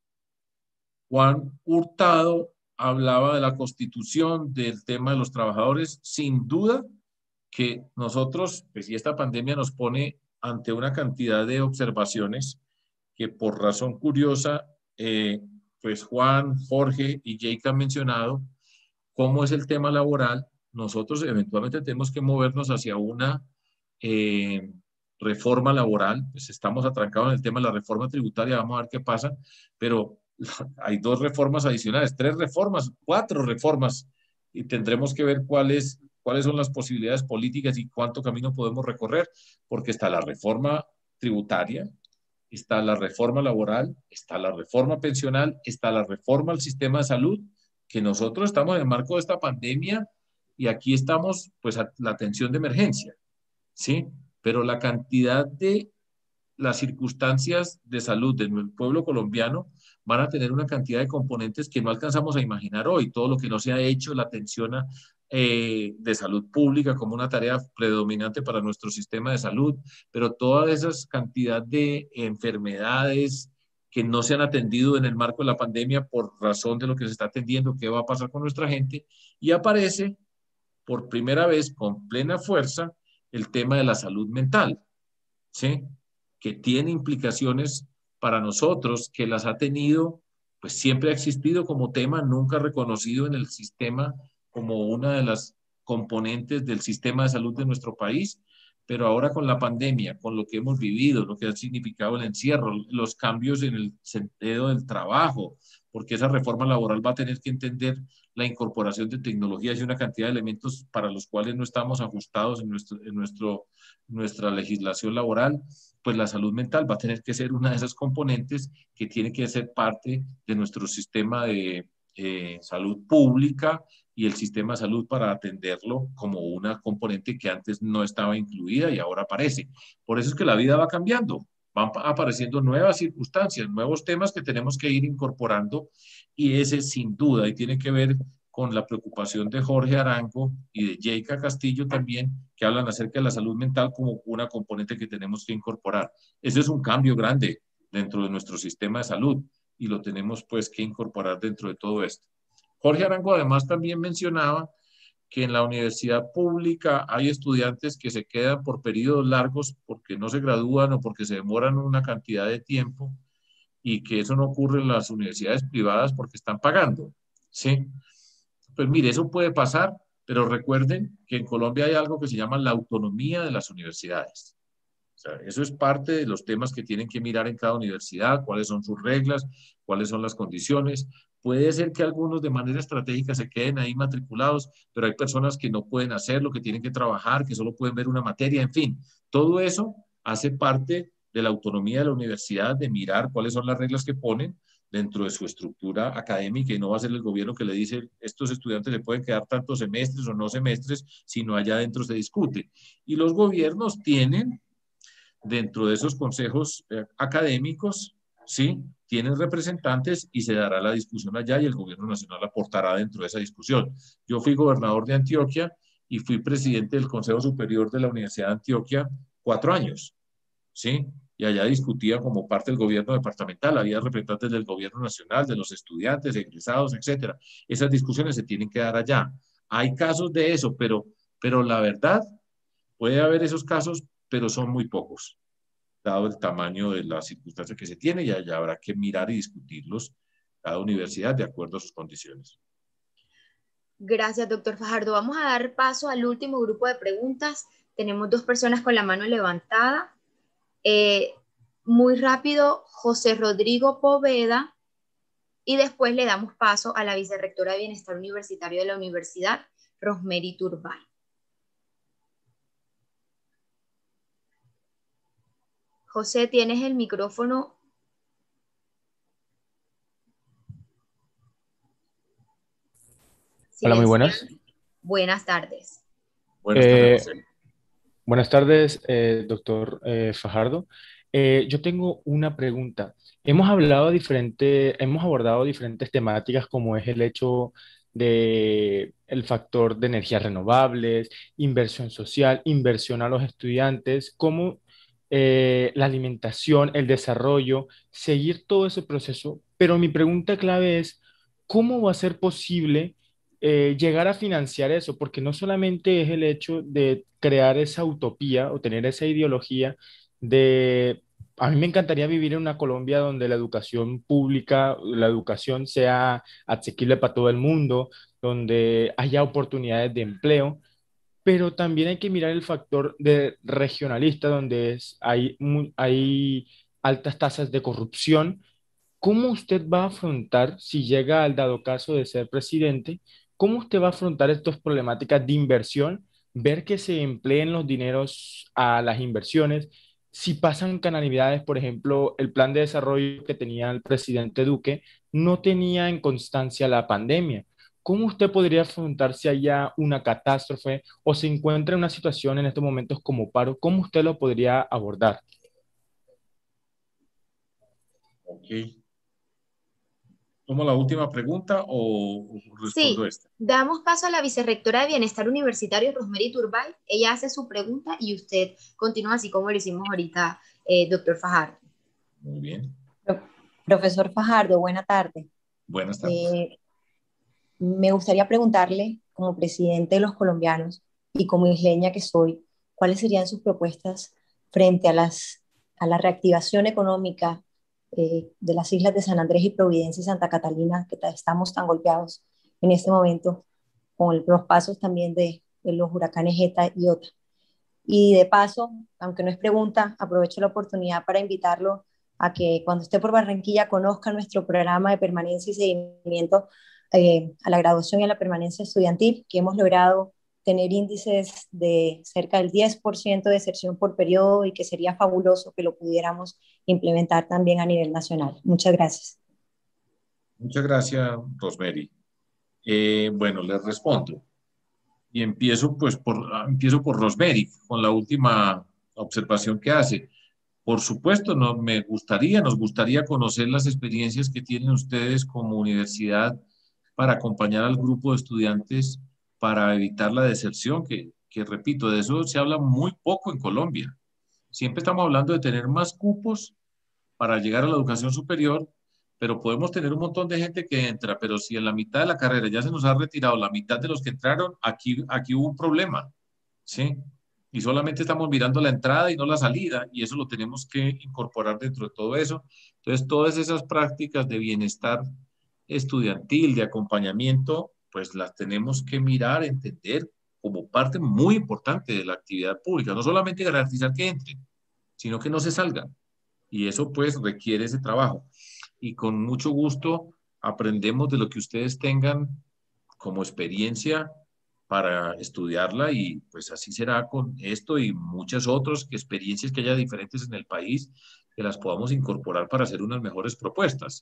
Juan Hurtado hablaba de la Constitución, del tema de los trabajadores. Sin duda que nosotros, pues, y esta pandemia nos pone ante una cantidad de observaciones que por razón curiosa, pues Juan, Jorge y Jake han mencionado cómo es el tema laboral. Nosotros eventualmente tenemos que movernos hacia una reforma laboral. Pues estamos atrancados en el tema de la reforma tributaria, vamos a ver qué pasa, pero hay 2 reformas adicionales, 3 reformas, 4 reformas, y tendremos que ver cuáles son las posibilidades políticas y cuánto camino podemos recorrer, porque está la reforma tributaria, está la reforma laboral, está la reforma pensional, está la reforma al sistema de salud, que nosotros estamos en el marco de esta pandemia y aquí estamos pues a la atención de emergencia, ¿sí? Pero la cantidad de las circunstancias de salud del pueblo colombiano van a tener una cantidad de componentes que no alcanzamos a imaginar hoy. Todo lo que no se ha hecho, la atención de salud pública como una tarea predominante para nuestro sistema de salud, pero toda esa cantidad de enfermedades que no se han atendido en el marco de la pandemia por razón de lo que se está atendiendo, qué va a pasar con nuestra gente, y aparece por primera vez con plena fuerza el tema de la salud mental, ¿sí? Que tiene implicaciones para nosotros, que las ha tenido, pues siempre ha existido como tema, nunca reconocido en el sistema como una de las componentes del sistema de salud de nuestro país, pero ahora con la pandemia, con lo que hemos vivido, lo que ha significado el encierro, los cambios en el sentido del trabajo, porque esa reforma laboral va a tener que entender la incorporación de tecnologías y una cantidad de elementos para los cuales no estamos ajustados en nuestra legislación laboral, pues la salud mental va a tener que ser una de esas componentes que tiene que ser parte de nuestro sistema de salud pública y el sistema de salud para atenderlo como una componente que antes no estaba incluida y ahora aparece. Por eso es que la vida va cambiando, van apareciendo nuevas circunstancias, nuevos temas que tenemos que ir incorporando, y ese sin duda, y tiene que ver con la preocupación de Jorge Arango y de Jeica Castillo también, que hablan acerca de la salud mental como una componente que tenemos que incorporar. Eso es un cambio grande dentro de nuestro sistema de salud y lo tenemos pues que incorporar dentro de todo esto. Jorge Arango además también mencionaba que en la universidad pública hay estudiantes que se quedan por periodos largos porque no se gradúan o porque se demoran una cantidad de tiempo, y que eso no ocurre en las universidades privadas porque están pagando, ¿sí? Pues mire, eso puede pasar, pero recuerden que en Colombia hay algo que se llama la autonomía de las universidades. O sea, eso es parte de los temas que tienen que mirar en cada universidad, cuáles son sus reglas, cuáles son las condiciones. Puede ser que algunos de manera estratégica se queden ahí matriculados, pero hay personas que no pueden hacerlo, que tienen que trabajar, que solo pueden ver una materia, en fin. Todo eso hace parte de la autonomía de la universidad, de mirar cuáles son las reglas que ponen, dentro de su estructura académica y no va a ser el gobierno que le dice estos estudiantes se pueden quedar tantos semestres o no semestres, sino allá adentro se discute. Y los gobiernos tienen dentro de esos consejos académicos, ¿sí? Tienen representantes y se dará la discusión allá y el gobierno nacional aportará dentro de esa discusión. Yo fui gobernador de Antioquia y fui presidente del Consejo Superior de la Universidad de Antioquia 4 años, ¿sí? Y allá discutía como parte del gobierno departamental, había representantes del gobierno nacional, de los estudiantes, egresados, etcétera. Esas discusiones se tienen que dar allá. Hay casos de eso, pero la verdad, puede haber esos casos, pero son muy pocos, dado el tamaño de las circunstancias que se tiene, y allá habrá que mirar y discutirlos cada universidad de acuerdo a sus condiciones. Gracias, doctor Fajardo. Vamos a dar paso al último grupo de preguntas. Tenemos 2 personas con la mano levantada. Muy rápido, José Rodrigo Poveda, y después le damos paso a la vicerrectora de Bienestar Universitario de la Universidad, Rosemary Turbay. José, tienes el micrófono. Hola, muy buenas. Buenas tardes. Buenas tardes, José. Buenas tardes, doctor Fajardo. Yo tengo una pregunta. Hemos abordado diferentes temáticas como es el hecho de el factor de energías renovables, inversión social, inversión a los estudiantes, cómo la alimentación, el desarrollo, seguir todo ese proceso. Pero mi pregunta clave es, ¿cómo va a ser posible llegar a financiar eso? Porque no solamente es el hecho de crear esa utopía o tener esa ideología de, a mí me encantaría vivir en una Colombia donde la educación pública, la educación sea asequible para todo el mundo, donde haya oportunidades de empleo, pero también hay que mirar el factor de regionalista, donde hay altas tasas de corrupción. ¿Cómo usted va a afrontar, si llega al dado caso de ser presidente, cómo usted va a afrontar estas problemáticas de inversión, ver que se empleen los dineros a las inversiones, si pasan canalidades? Por ejemplo, el plan de desarrollo que tenía el presidente Duque no tenía en constancia la pandemia? ¿Cómo usted podría afrontar si haya una catástrofe o se encuentra en una situación en estos momentos como paro? ¿Cómo usted lo podría abordar? Ok. ¿Tomo la última pregunta o respondo esta? Damos paso a la vicerrectora de Bienestar Universitario, Rosemary Turbay. Ella hace su pregunta y usted continúa así como lo hicimos ahorita, doctor Fajardo. Muy bien. Profesor Fajardo, buena tarde. Buenas tardes. Me gustaría preguntarle, como presidente de los colombianos y como isleña que soy, ¿cuáles serían sus propuestas frente a la reactivación económica de las islas de San Andrés y Providencia y Santa Catalina, que estamos tan golpeados en este momento, con los pasos también de los huracanes ETA y OTA? Y de paso, aunque no es pregunta, aprovecho la oportunidad para invitarlo a que cuando esté por Barranquilla conozca nuestro programa de permanencia y seguimiento a la graduación y a la permanencia estudiantil, que hemos logrado tener índices de cerca del 10% de deserción por periodo, y que sería fabuloso que lo pudiéramos implementar también a nivel nacional. Muchas gracias. Muchas gracias, Rosemary. Bueno, les respondo. Y empiezo por Rosemary, con la última observación que hace. Por supuesto, nos gustaría conocer las experiencias que tienen ustedes como universidad para acompañar al grupo de estudiantes para evitar la deserción, que repito, de eso se habla muy poco en Colombia. Siempre estamos hablando de tener más cupos para llegar a la educación superior, pero podemos tener un montón de gente que entra, pero si en la mitad de la carrera ya se nos ha retirado la mitad de los que entraron, aquí hubo un problema, ¿sí? Y solamente estamos mirando la entrada y no la salida, y eso lo tenemos que incorporar dentro de todo eso. Entonces, todas esas prácticas de bienestar estudiantil, de acompañamiento, pues las tenemos que mirar, entender como parte muy importante de la actividad pública. No solamente garantizar que entren, sino que no se salgan. Y eso pues requiere ese trabajo. Y con mucho gusto aprendemos de lo que ustedes tengan como experiencia para estudiarla, y pues así será con esto y muchas otras experiencias que haya diferentes en el país, que las podamos incorporar para hacer unas mejores propuestas.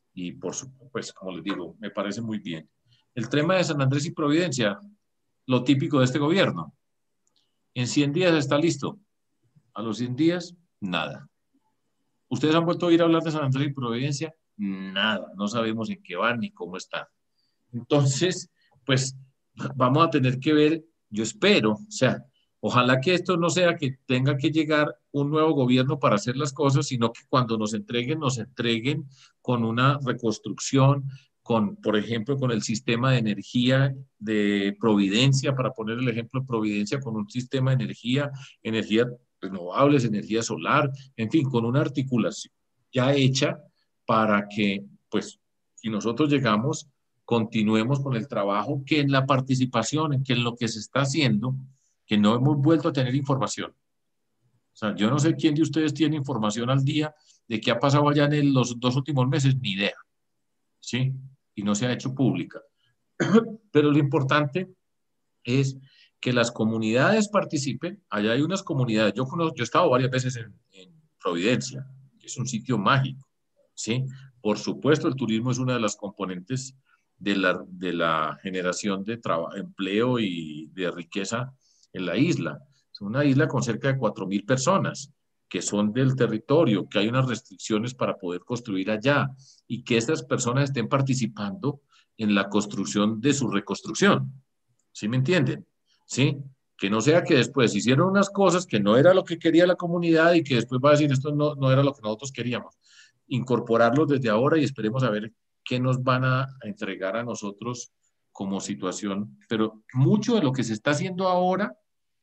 y pues como les digo, me parece muy bien. El tema de San Andrés y Providencia, lo típico de este gobierno. En 100 días está listo. A los 100 días, nada. ¿Ustedes han vuelto a oír hablar de San Andrés y Providencia? Nada. No sabemos en qué van ni cómo están. Entonces, pues vamos a tener que ver, yo espero, o sea, ojalá que esto no sea que tenga que llegar un nuevo gobierno para hacer las cosas, sino que cuando nos entreguen con una reconstrucción, por ejemplo, con el sistema de energía de Providencia, para poner el ejemplo de Providencia, con un sistema de energía renovables, energía solar, en fin, con una articulación ya hecha para que, pues, si nosotros llegamos, continuemos con el trabajo, que en la participación, que en lo que se está haciendo, que no hemos vuelto a tener información. O sea, yo no sé quién de ustedes tiene información al día de qué ha pasado allá en los 2 últimos meses, ni idea, ¿sí? Y no se ha hecho pública. Pero lo importante es que las comunidades participen. Allá hay unas comunidades, yo he estado varias veces en Providencia, que es un sitio mágico, ¿sí? Por supuesto, el turismo es una de las componentes de la generación de empleo y de riqueza en la isla. Es una isla con cerca de 4.000 personas que son del territorio, que hay unas restricciones para poder construir allá y que estas personas estén participando en la construcción de su reconstrucción. ¿Sí me entienden? ¿Sí? Que no sea que después hicieron unas cosas que no era lo que quería la comunidad y que después va a decir esto no era lo que nosotros queríamos. Incorporarlos desde ahora y esperemos a ver qué nos van a entregar a nosotros como situación. Pero mucho de lo que se está haciendo ahora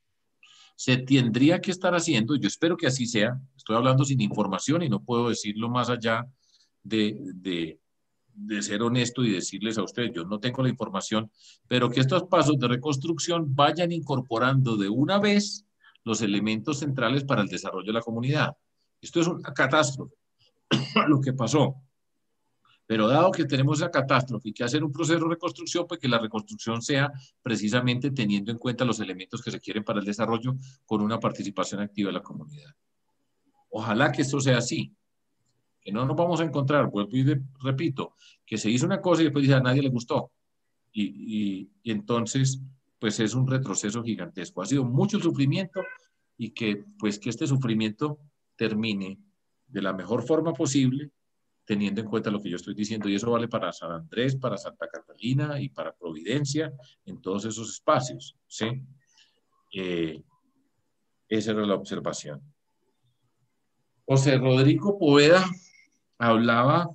se tendría que estar haciendo, y yo espero que así sea. Estoy hablando sin información y no puedo decirlo más allá de ser honesto y decirles a ustedes, yo no tengo la información, pero que estos pasos de reconstrucción vayan incorporando de una vez los elementos centrales para el desarrollo de la comunidad. Esto es una catástrofe, lo que pasó. Pero dado que tenemos esa catástrofe y que hacer un proceso de reconstrucción, pues que la reconstrucción sea precisamente teniendo en cuenta los elementos que se quieren para el desarrollo con una participación activa de la comunidad. Ojalá que esto sea así. Que no nos vamos a encontrar, vuelvo y repito, que se hizo una cosa y después dice a nadie le gustó. Y entonces, pues es un retroceso gigantesco. Ha sido mucho sufrimiento y que, pues, que este sufrimiento termine de la mejor forma posible, teniendo en cuenta lo que yo estoy diciendo. Y eso vale para San Andrés, para Santa Catalina y para Providencia, en todos esos espacios, ¿sí? Esa era la observación. José Rodrigo Poveda hablaba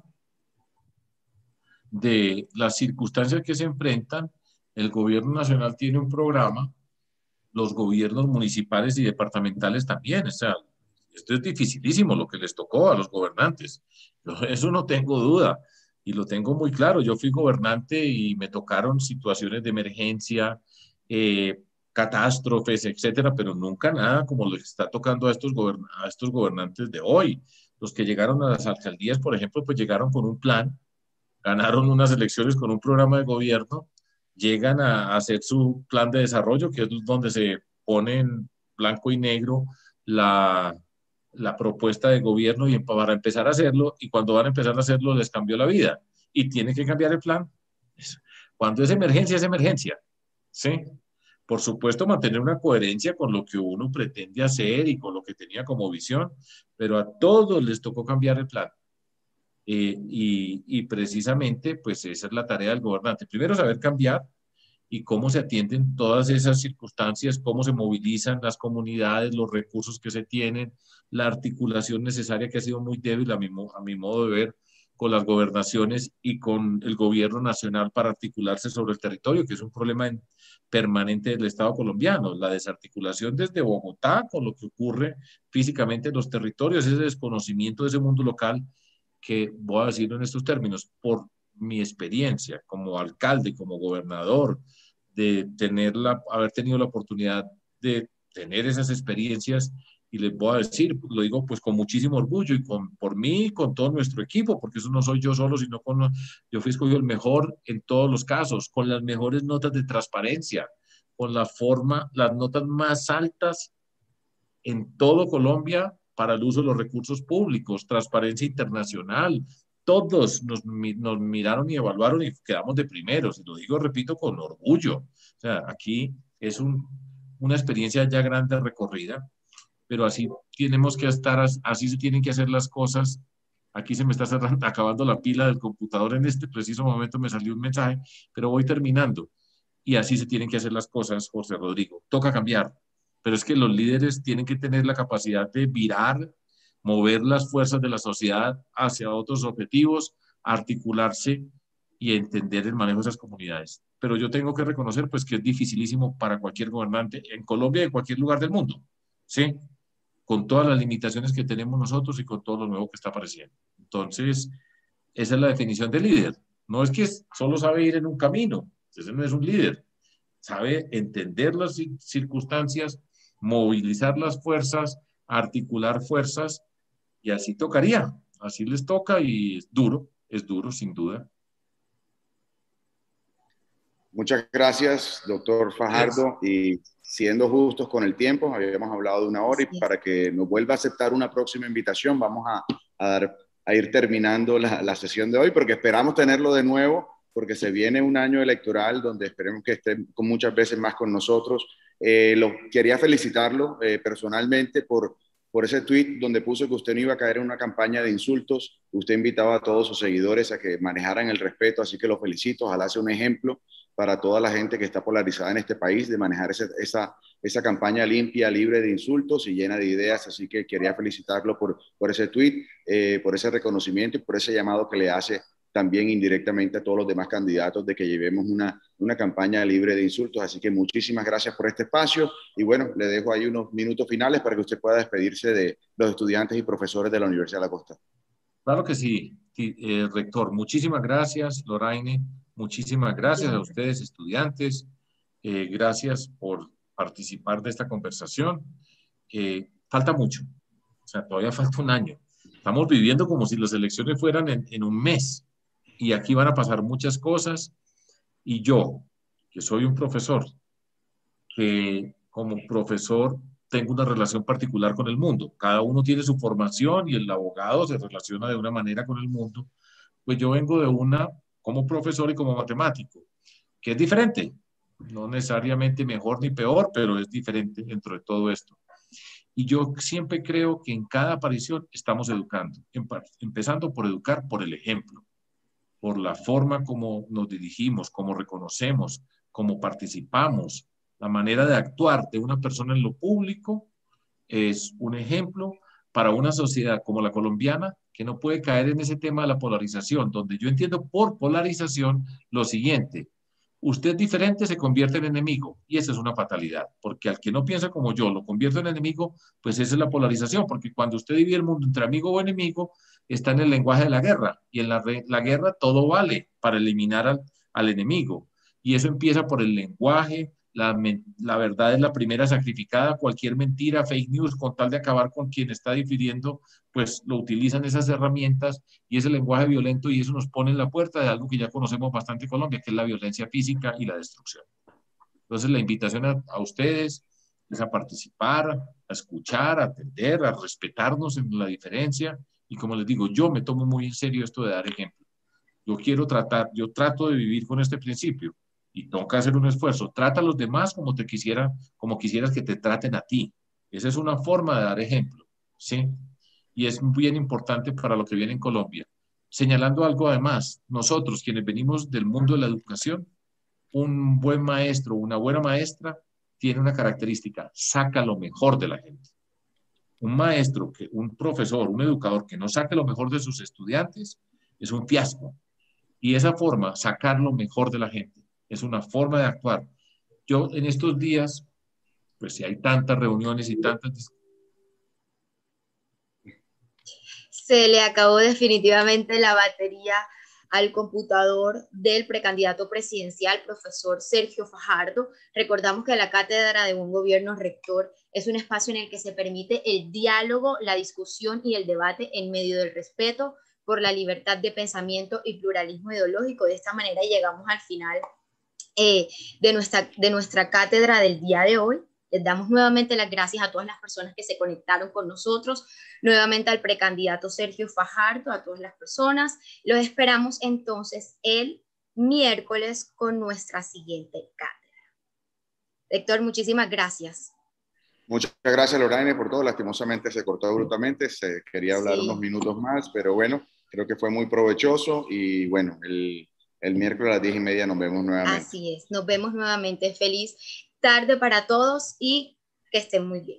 de las circunstancias que se enfrentan. El gobierno nacional tiene un programa, los gobiernos municipales y departamentales también. O sea, esto es dificilísimo lo que les tocó a los gobernantes. Eso no tengo duda y lo tengo muy claro. Yo fui gobernante y me tocaron situaciones de emergencia, catástrofes, etcétera, pero nunca nada como lo que está tocando a estos gobernantes de hoy. Los que llegaron a las alcaldías, por ejemplo, pues llegaron con un plan, ganaron unas elecciones con un programa de gobierno, llegan a hacer su plan de desarrollo, que es donde se pone en blanco y negro la propuesta de gobierno y para empezar a hacerlo, y cuando van a empezar a hacerlo les cambió la vida y tiene que cambiar el plan. Cuando es emergencia, ¿sí? Por supuesto, mantener una coherencia con lo que uno pretende hacer y con lo que tenía como visión, pero a todos les tocó cambiar el plan. Y precisamente, pues esa es la tarea del gobernante. Primero, saber cambiar y cómo se atienden todas esas circunstancias, cómo se movilizan las comunidades, los recursos que se tienen, la articulación necesaria que ha sido muy débil a mi modo de ver con las gobernaciones y con el gobierno nacional para articularse sobre el territorio, que es un problema permanente del Estado colombiano, la desarticulación desde Bogotá con lo que ocurre físicamente en los territorios, ese desconocimiento de ese mundo local que voy a decirlo en estos términos, por mi experiencia como alcalde, como gobernador, de haber tenido la oportunidad de tener esas experiencias, y les voy a decir, lo digo pues con muchísimo orgullo y por mí y con todo nuestro equipo, porque eso no soy yo solo, sino yo fui escogido el mejor en todos los casos, con las mejores notas de transparencia, con las notas más altas en todo Colombia para el uso de los recursos públicos, transparencia internacional, todos nos miraron y evaluaron y quedamos de primeros, y lo digo, repito, con orgullo. O sea, aquí es una experiencia ya grande recorrida, pero así tenemos que estar, así se tienen que hacer las cosas. Aquí se me está acabando la pila del computador en este preciso momento, me salió un mensaje, pero voy terminando. Y así se tienen que hacer las cosas, José Rodrigo. Toca cambiar, pero es que los líderes tienen que tener la capacidad de virar, mover las fuerzas de la sociedad hacia otros objetivos, articularse y entender el manejo de esas comunidades. Pero yo tengo que reconocer pues que es dificilísimo para cualquier gobernante en Colombia y en cualquier lugar del mundo, ¿sí? Con todas las limitaciones que tenemos nosotros y con todo lo nuevo que está apareciendo. Entonces, esa es la definición de líder. No es que solo sabe ir en un camino, ese no es un líder. Sabe entender las circunstancias, movilizar las fuerzas, articular fuerzas, y así tocaría, así les toca, y es duro sin duda. Muchas gracias, doctor Fajardo. Y siendo justos con el tiempo, habíamos hablado de 1 hora, y para que nos vuelva a aceptar una próxima invitación, vamos a ir terminando la sesión de hoy, porque esperamos tenerlo de nuevo, porque se viene un año electoral donde esperemos que esté muchas veces más con nosotros. Quería felicitarlo personalmente por ese tweet donde puso que usted no iba a caer en una campaña de insultos. Usted invitaba a todos sus seguidores a que manejaran el respeto, así que lo felicito. Ojalá sea un ejemplo para toda la gente que está polarizada en este país, de manejar esa campaña limpia, libre de insultos y llena de ideas. Así que quería felicitarlo por ese tweet, por ese reconocimiento y por ese llamado que le hace también indirectamente a todos los demás candidatos de que llevemos una campaña libre de insultos. Así que muchísimas gracias por este espacio, y bueno, le dejo ahí unos minutos finales para que usted pueda despedirse de los estudiantes y profesores de la Universidad de la Costa. Claro que sí, rector. Muchísimas gracias, Loraine. Muchísimas gracias a ustedes, estudiantes. Gracias por participar de esta conversación. Falta mucho, o sea, todavía falta un año. Estamos viviendo como si las elecciones fueran en un mes, y aquí van a pasar muchas cosas. Y yo, que soy un profesor, que como profesor tengo una relación particular con el mundo. Cada uno tiene su formación y el abogado se relaciona de una manera con el mundo. Pues yo vengo de una como profesor y como matemático, que es diferente. No necesariamente mejor ni peor, pero es diferente dentro de todo esto. Y yo siempre creo que en cada aparición estamos educando, empezando por educar por el ejemplo, por la forma como nos dirigimos, como reconocemos, cómo participamos. La manera de actuar de una persona en lo público es un ejemplo para una sociedad como la colombiana, que no puede caer en ese tema de la polarización, donde yo entiendo por polarización lo siguiente: usted diferente se convierte en enemigo, y esa es una fatalidad, porque al que no piensa como yo lo convierto en enemigo, pues esa es la polarización, porque cuando usted divide el mundo entre amigo o enemigo, está en el lenguaje de la guerra, y en la guerra todo vale para eliminar al enemigo, y eso empieza por el lenguaje. La verdad es la primera sacrificada. Cualquier mentira, fake news, con tal de acabar con quien está difiriendo, pues lo utilizan esas herramientas y ese lenguaje violento, y eso nos pone en la puerta de algo que ya conocemos bastante en Colombia, que es la violencia física y la destrucción. Entonces la invitación a ustedes es a participar, a escuchar, a atender, a respetarnos en la diferencia, y como les digo, yo me tomo muy en serio esto de dar ejemplo. Yo trato de vivir con este principio, y tengo que hacer un esfuerzo. Trata a los demás como quisieras que te traten a ti. Esa es una forma de dar ejemplo, ¿sí? Y es bien importante para lo que viene en Colombia. Señalando algo además, nosotros quienes venimos del mundo de la educación, un buen maestro, una buena maestra, tiene una característica: saca lo mejor de la gente. Un maestro, un profesor, un educador que no saque lo mejor de sus estudiantes es un fiasco. Y esa forma, sacar lo mejor de la gente, es una forma de actuar. Yo en estos días, pues si hay tantas reuniones y tantas... Se le acabó definitivamente la batería al computador del precandidato presidencial, profesor Sergio Fajardo. Recordamos que la Cátedra de Buen Gobierno, rector, es un espacio en el que se permite el diálogo, la discusión y el debate en medio del respeto por la libertad de pensamiento y pluralismo ideológico. De esta manera llegamos al final de nuestra cátedra del día de hoy. Les damos nuevamente las gracias a todas las personas que se conectaron con nosotros, nuevamente al precandidato Sergio Fajardo, a todas las personas. Los esperamos entonces el miércoles con nuestra siguiente cátedra. Rector, muchísimas gracias. Muchas gracias, Lorraine, por todo. Lastimosamente se cortó abruptamente, se quería hablar unos minutos más, pero bueno, creo que fue muy provechoso y bueno, el miércoles a las 10:30 nos vemos nuevamente. Así es, nos vemos nuevamente. Feliz tarde para todos y que estén muy bien.